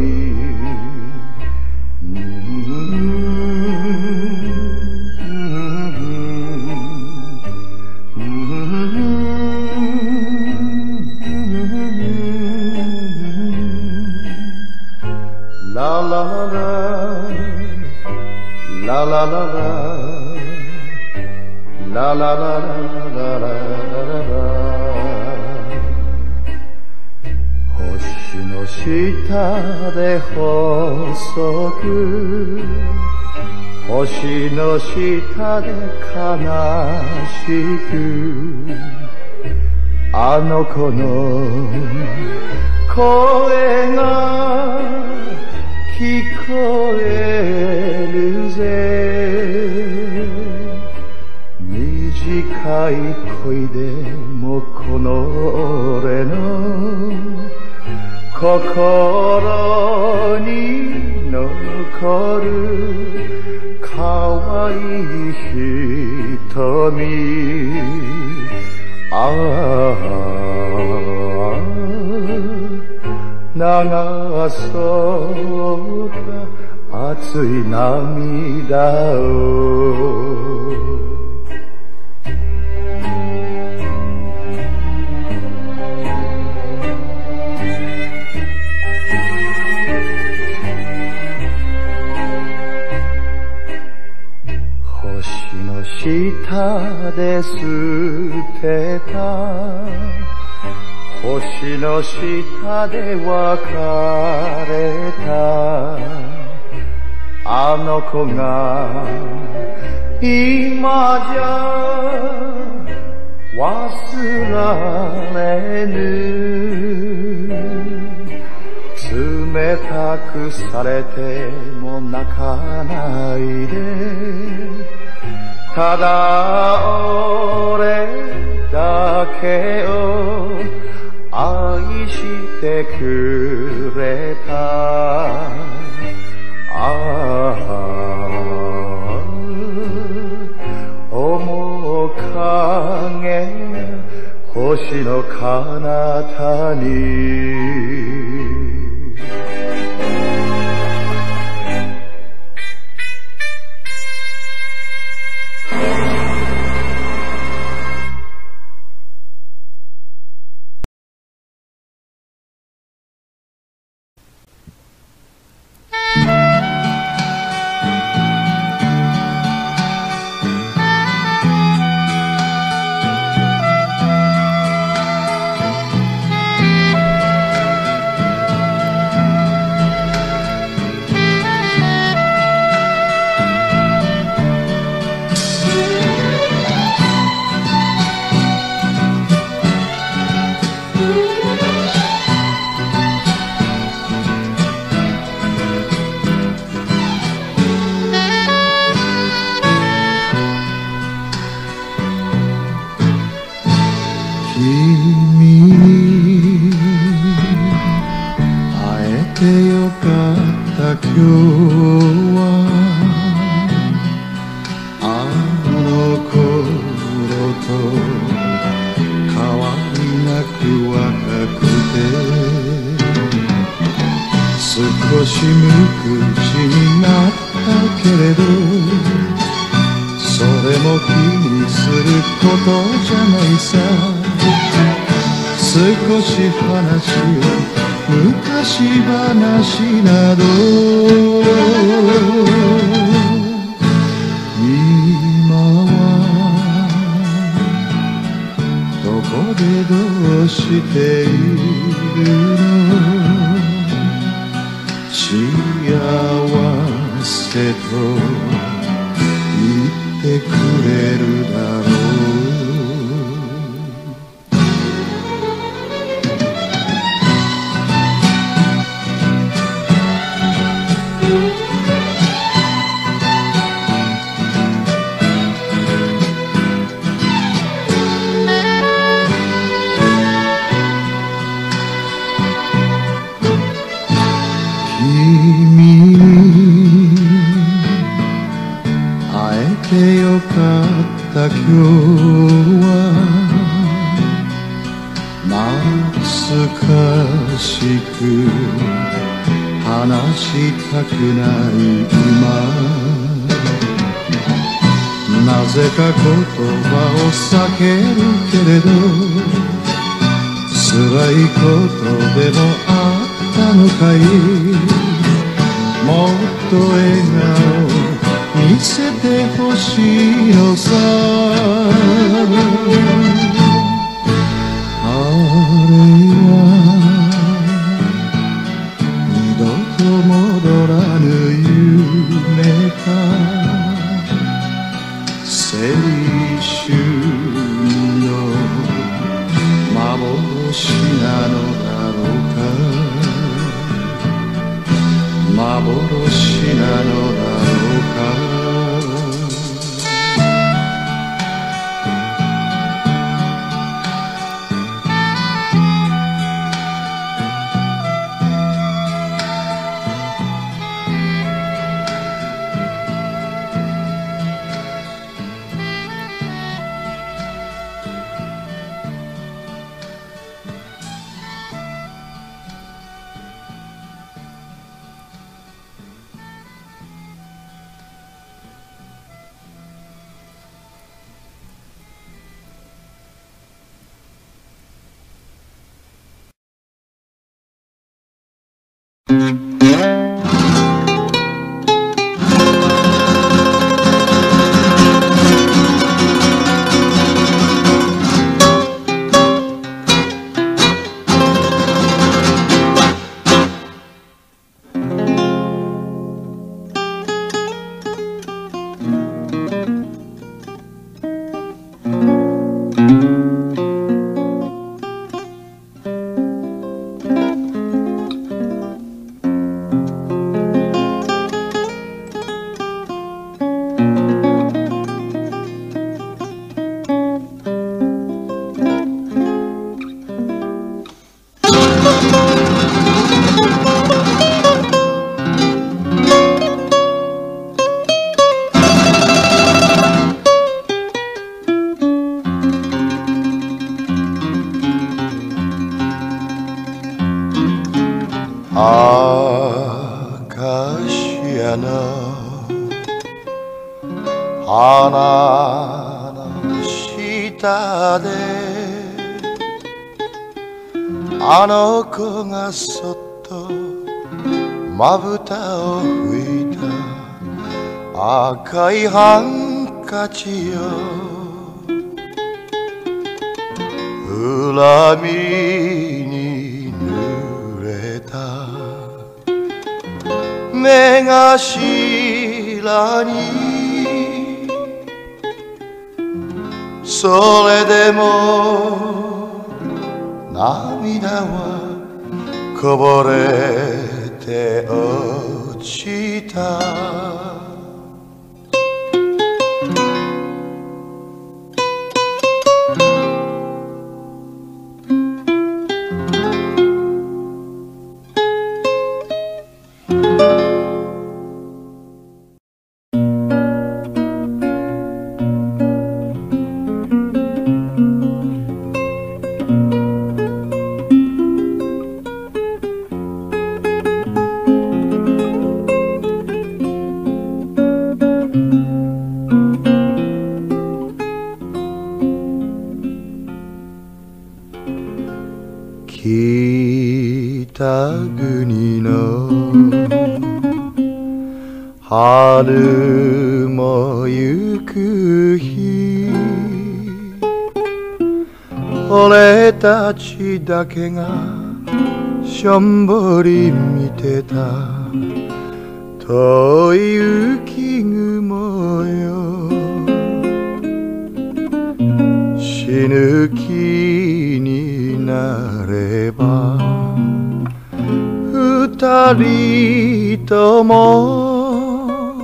星の下で細く星の下で悲しくあの子の声が聞こえるぜ短い恋でもこの俺の心に残る可愛い瞳ああ流そうか熱い涙を下で捨てた星の下で別れたあの子が今じゃ忘れぬ冷たくされても泣かないでただ俺だけを愛してくれたああ面影星の彼方に少し無口になったけれどそれも気にすることじゃないさ少し話を昔話など今はどこでどうしているの幸せと言ってくれるだろうった今日は懐かしく話したくない今なぜか言葉を避けるけれど辛いことでもあったのかいもっと笑顔見せてほしいのさあれは二度と戻らぬ夢か青春の幻なのだろうか幻なのだろうかアカシアの花の下であの子がそっとまぶたを拭いた赤いハンカチよ恨みに濡れた目頭にそれでも涙はこぼれて落ちた北国の春もゆく日俺たちだけがしょんぼり見てた遠い雪雲よ死ぬ気になれば二人とも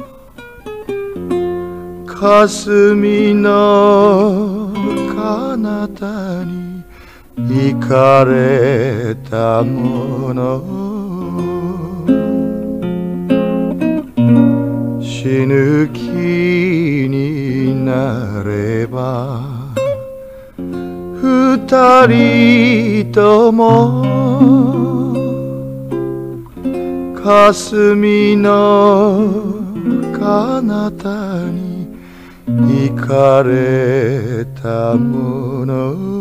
霞の彼方に行かれたもの死ぬ気になれば二人とも霞の彼方に行かれたもの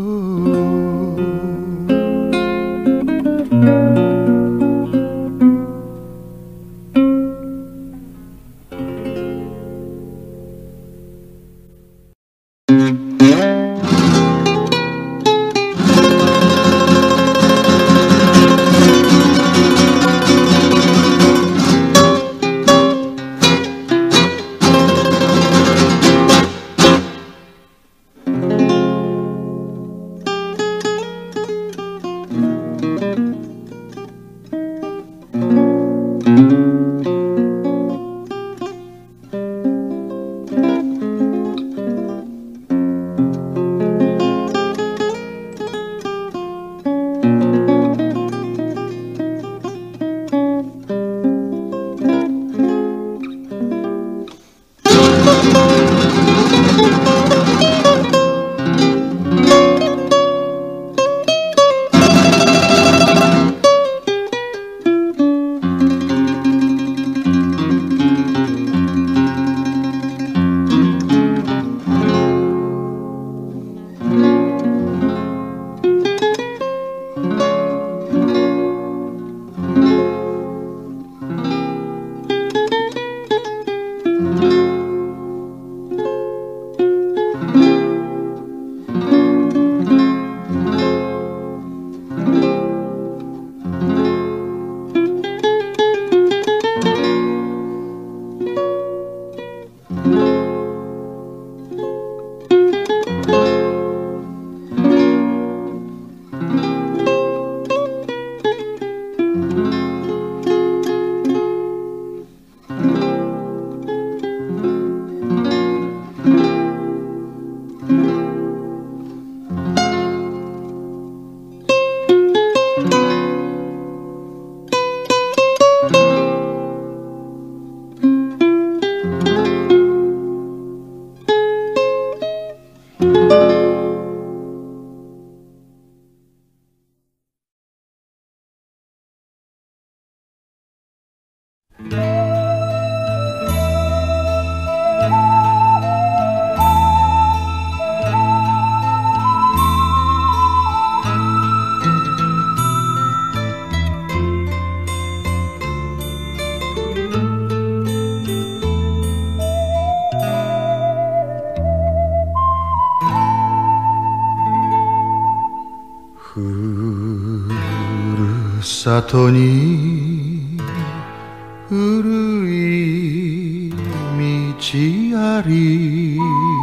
里に古い道あり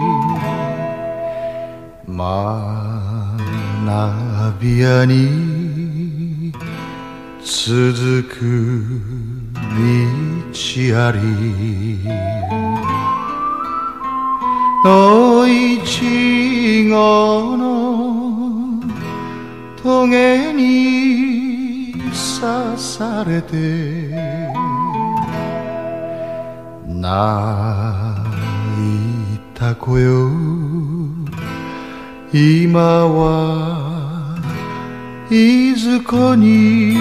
学び屋に続く道あり野いちごの棘に刺されて泣いた子よ今はいずこに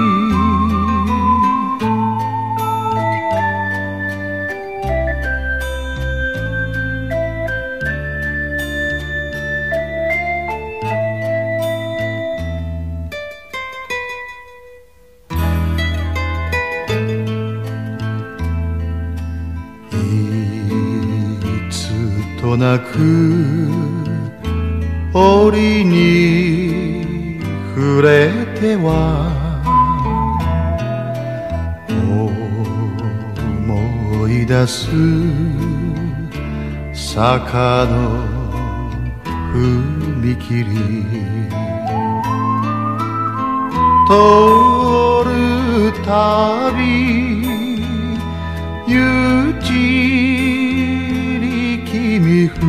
となく折に触れては思い出す坂の踏切通るたびゆっちり君風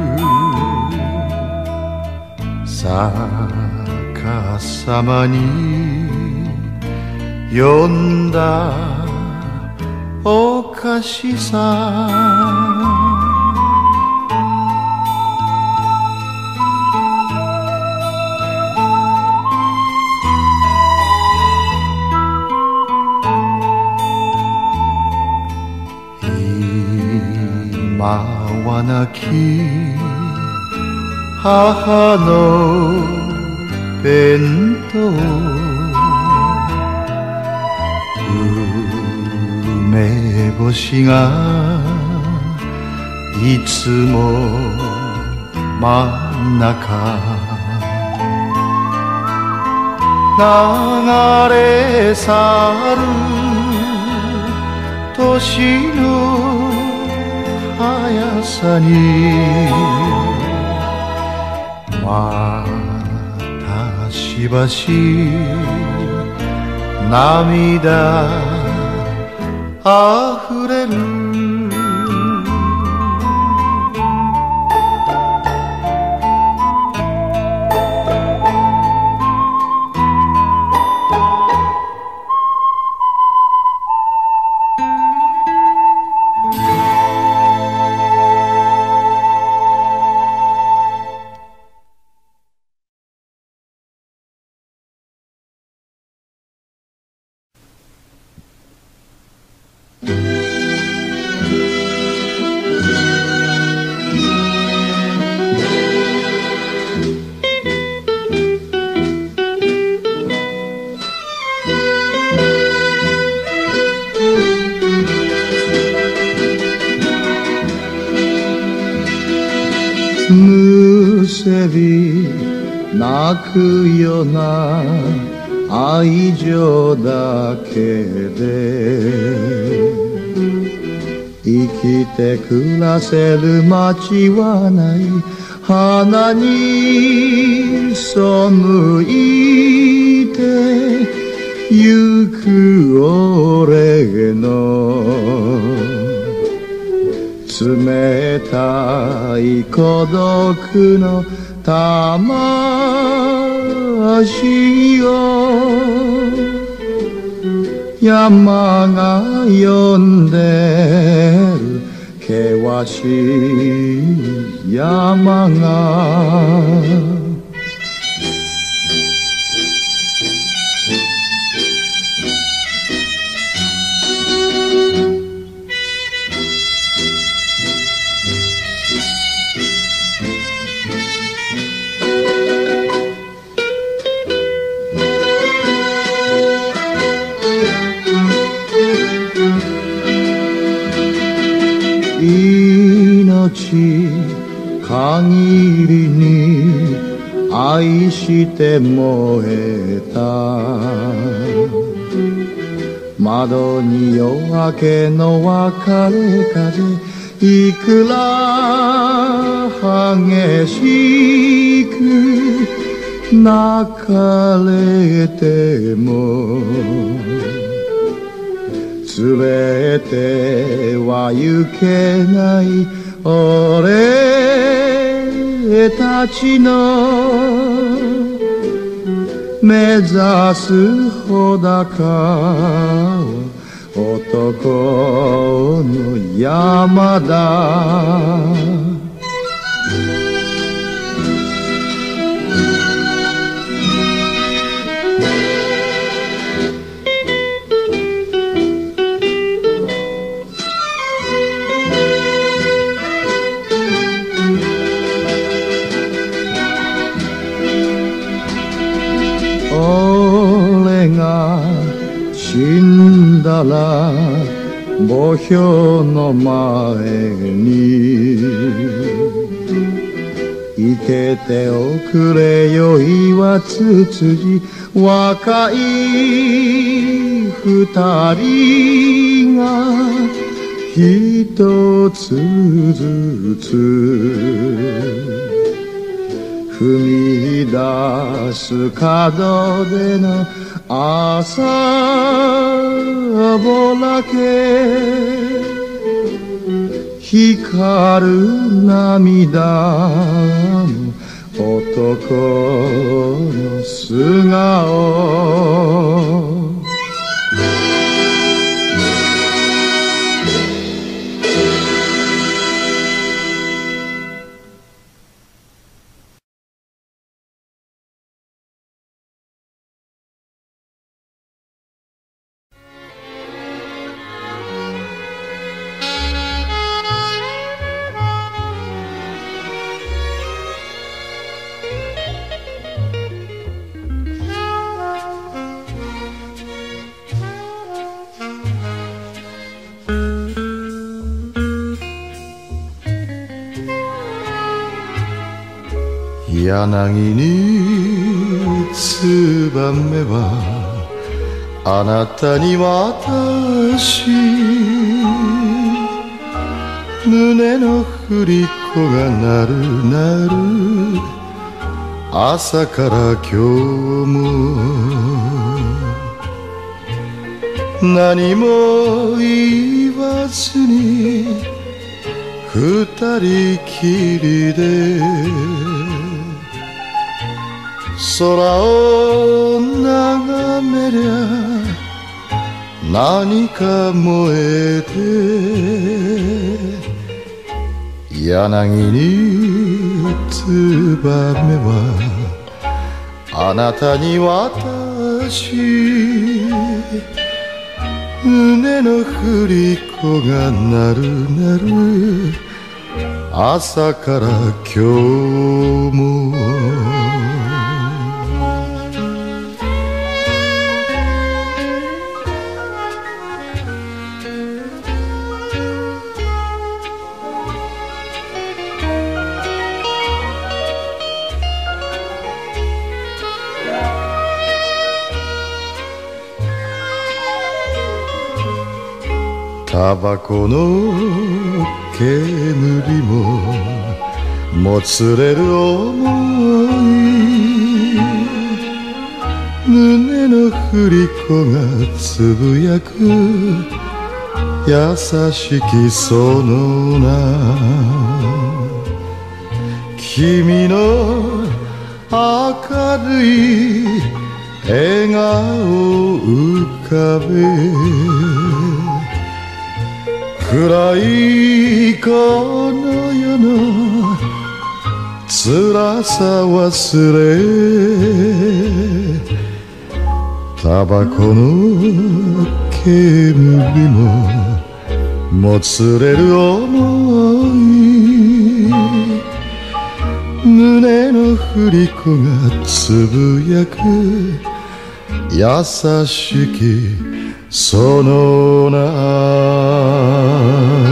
逆さまに呼んだおかしさはなき母の弁当梅干しがいつも真ん中流れ去る年の速さにまたしばし涙あふれるむせび泣くような愛情だけで生きて暮らせる街はない花に背いてゆく俺の冷たい孤独の魂を山が呼んでる険しい山が限りに愛して燃えた窓に夜明けの別れ風いくら激しく泣かれても連れては行けない俺たちの目指す穂高は男の山だ死んだら墓標の前に生けておくれよ岩つつじ若い二人が一つずつ踏み出す角での朝ぼらけ光る涙も男の素顔柳にツバメはあなたに渡し、胸の振り子が鳴る鳴る朝から今日も何も言わずに二人きりで空を眺めりゃ何か燃えて、柳にツバメはあなたに渡し、胸の振り子が鳴る鳴る朝から今日もタバコの煙ももつれる想い、胸の振り子がつぶやく優しきその名、君の明るい笑顔浮かべ、暗いこの世の辛さ忘れ、タバコの煙ももつれる想い、胸の振り子がつぶやく優しきその名。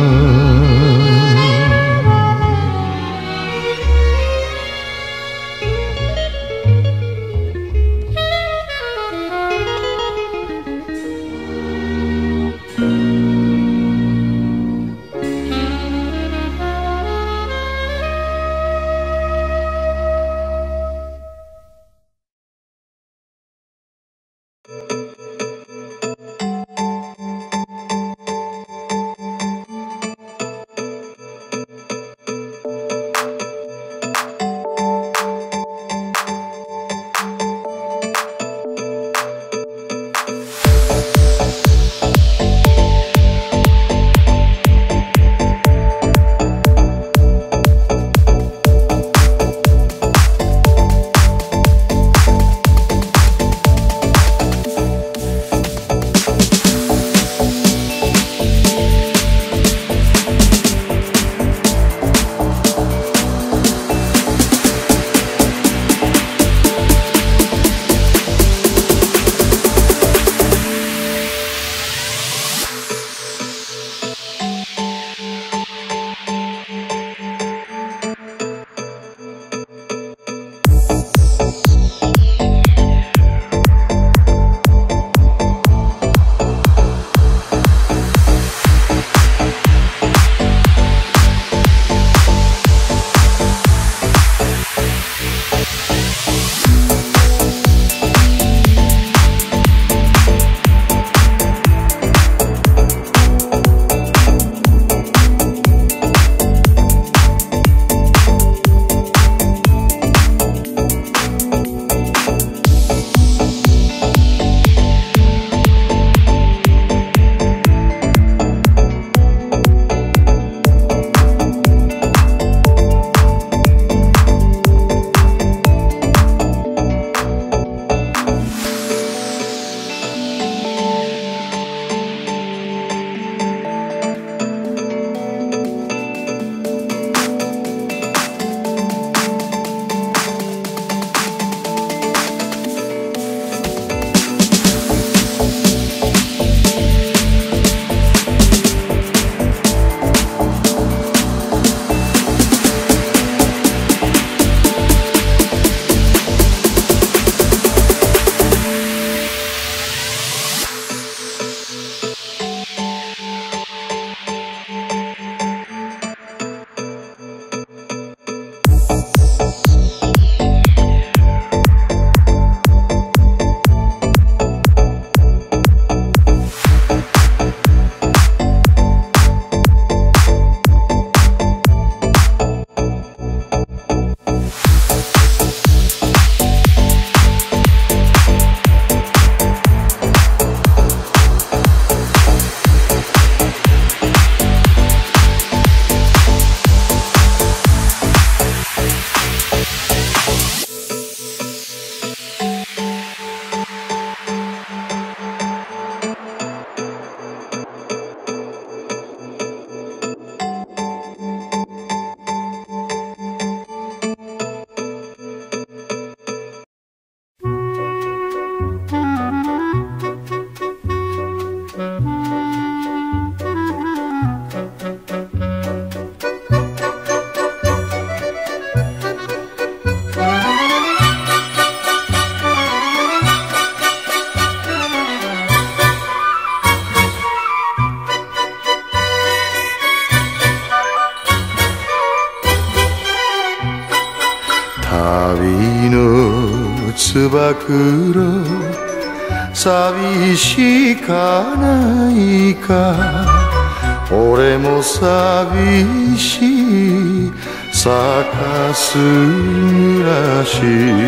つば九郎寂しかないか俺も寂しいサカス暮らし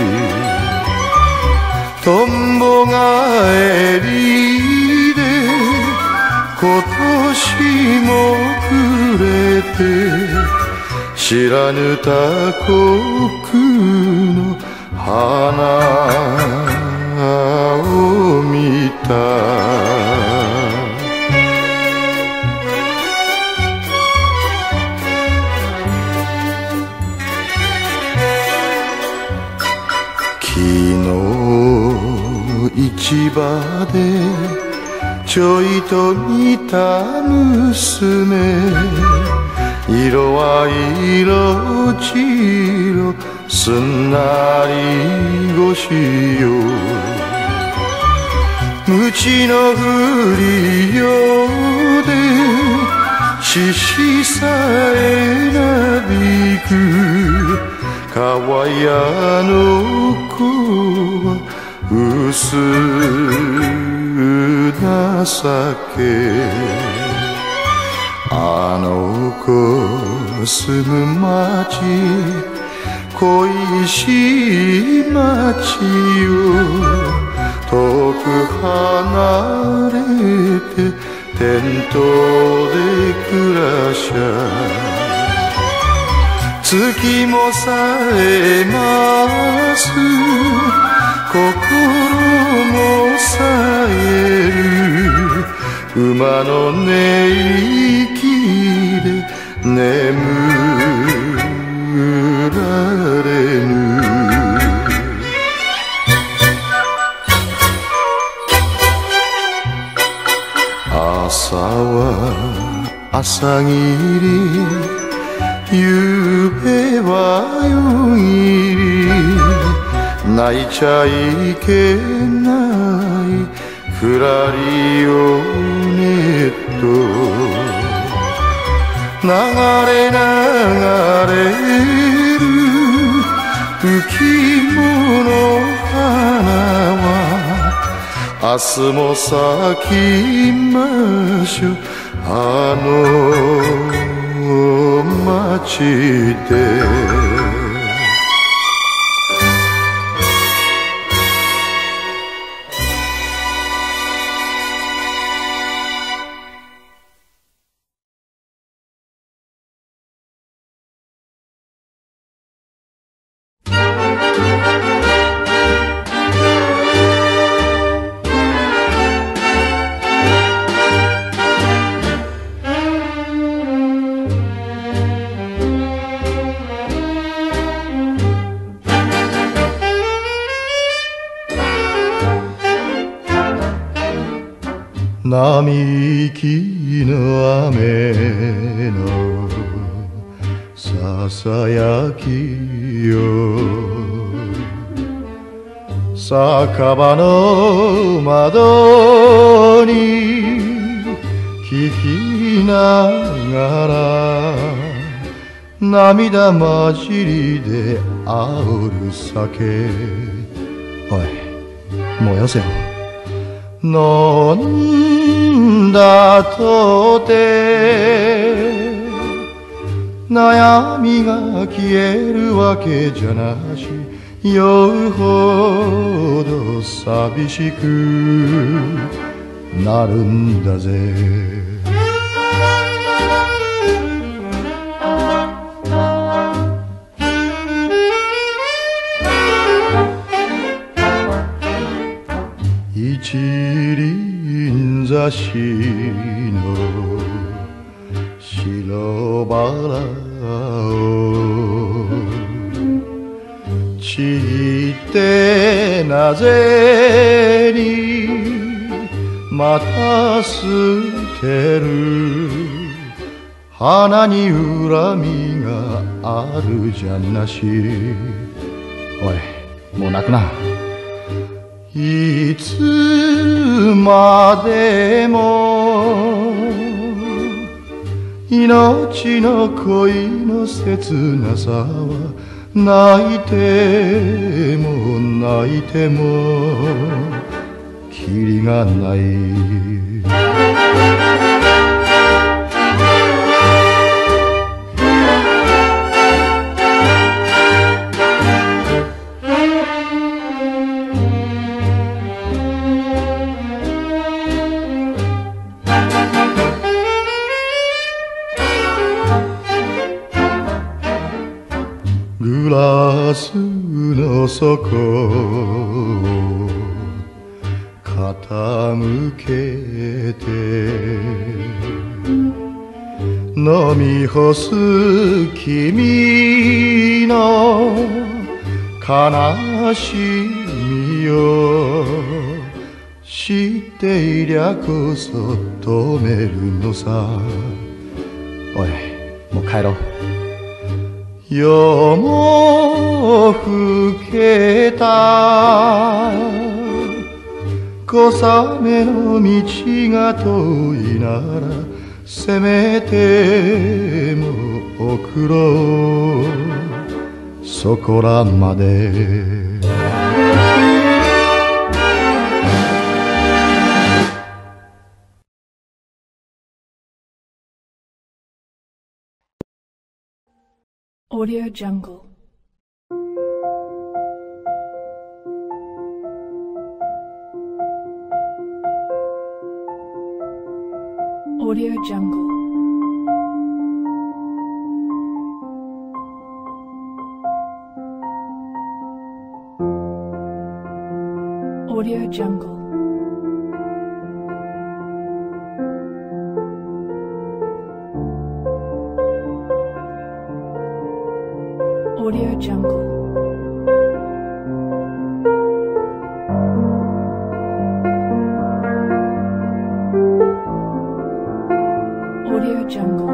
とんぼ返りで今年も暮れて知らぬ他国の花を見た昨日市場でちょいと見た娘色は色白すんなり腰よ無知のふりようで獅子さえなびく川屋の子は薄情けあの子住む町恋しい町よ遠く離れてテントで暮らしゃ月もさえます心もさえる馬の音息で眠られぬ朝は朝霧夕べは夜霧泣いちゃいけないふらりよねと流れ流れる浮物花は明日も咲きましょうあの街で並木の雨のささやきよ酒場の窓に聞きながら涙混じりで煽る酒おいもうよせよ飲んだとて悩みが消えるわけじゃなし酔うほど寂しくなるんだぜ一輪挿しの白バラを散ってなぜにまた捨てる花に恨みがあるじゃなしおいもう泣くないつまでも命の恋の切なさは泣いても泣いてもきりがない。グラスの底を傾けて飲み干す君の悲しみを知っていりゃこそ止めるのさ。おい、もう帰ろう。夜も更けた小雨の道が遠いならせめても送ろうそこらまで。 Audio Jungle. Audio Jungle. Audio Jungle. Audio Jungle. Audio Jungle.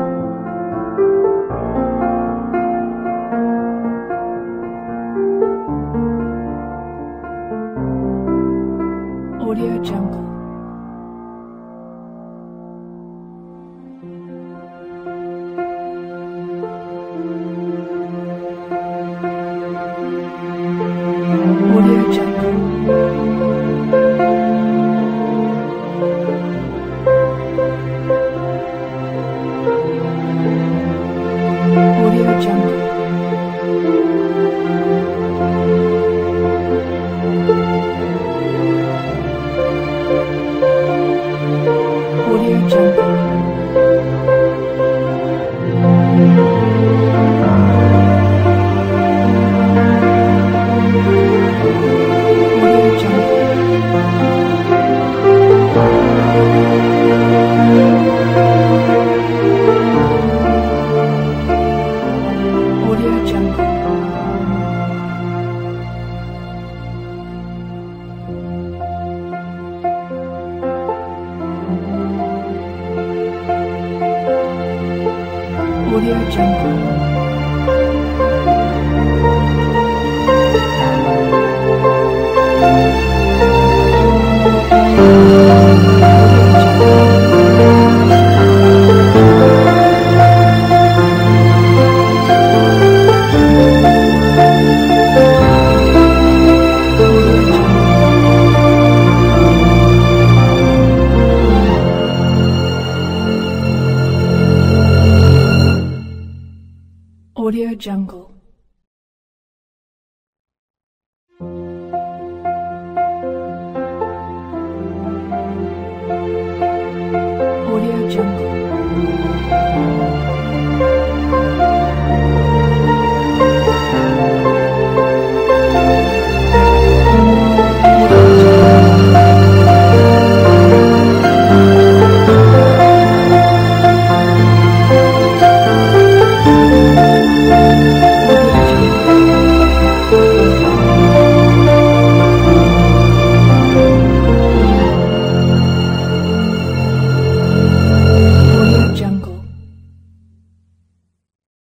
Audio Jungle. Audio Jungle. Audio Jungle. Audio Jungle. Audio Jungle. Audio Jungle.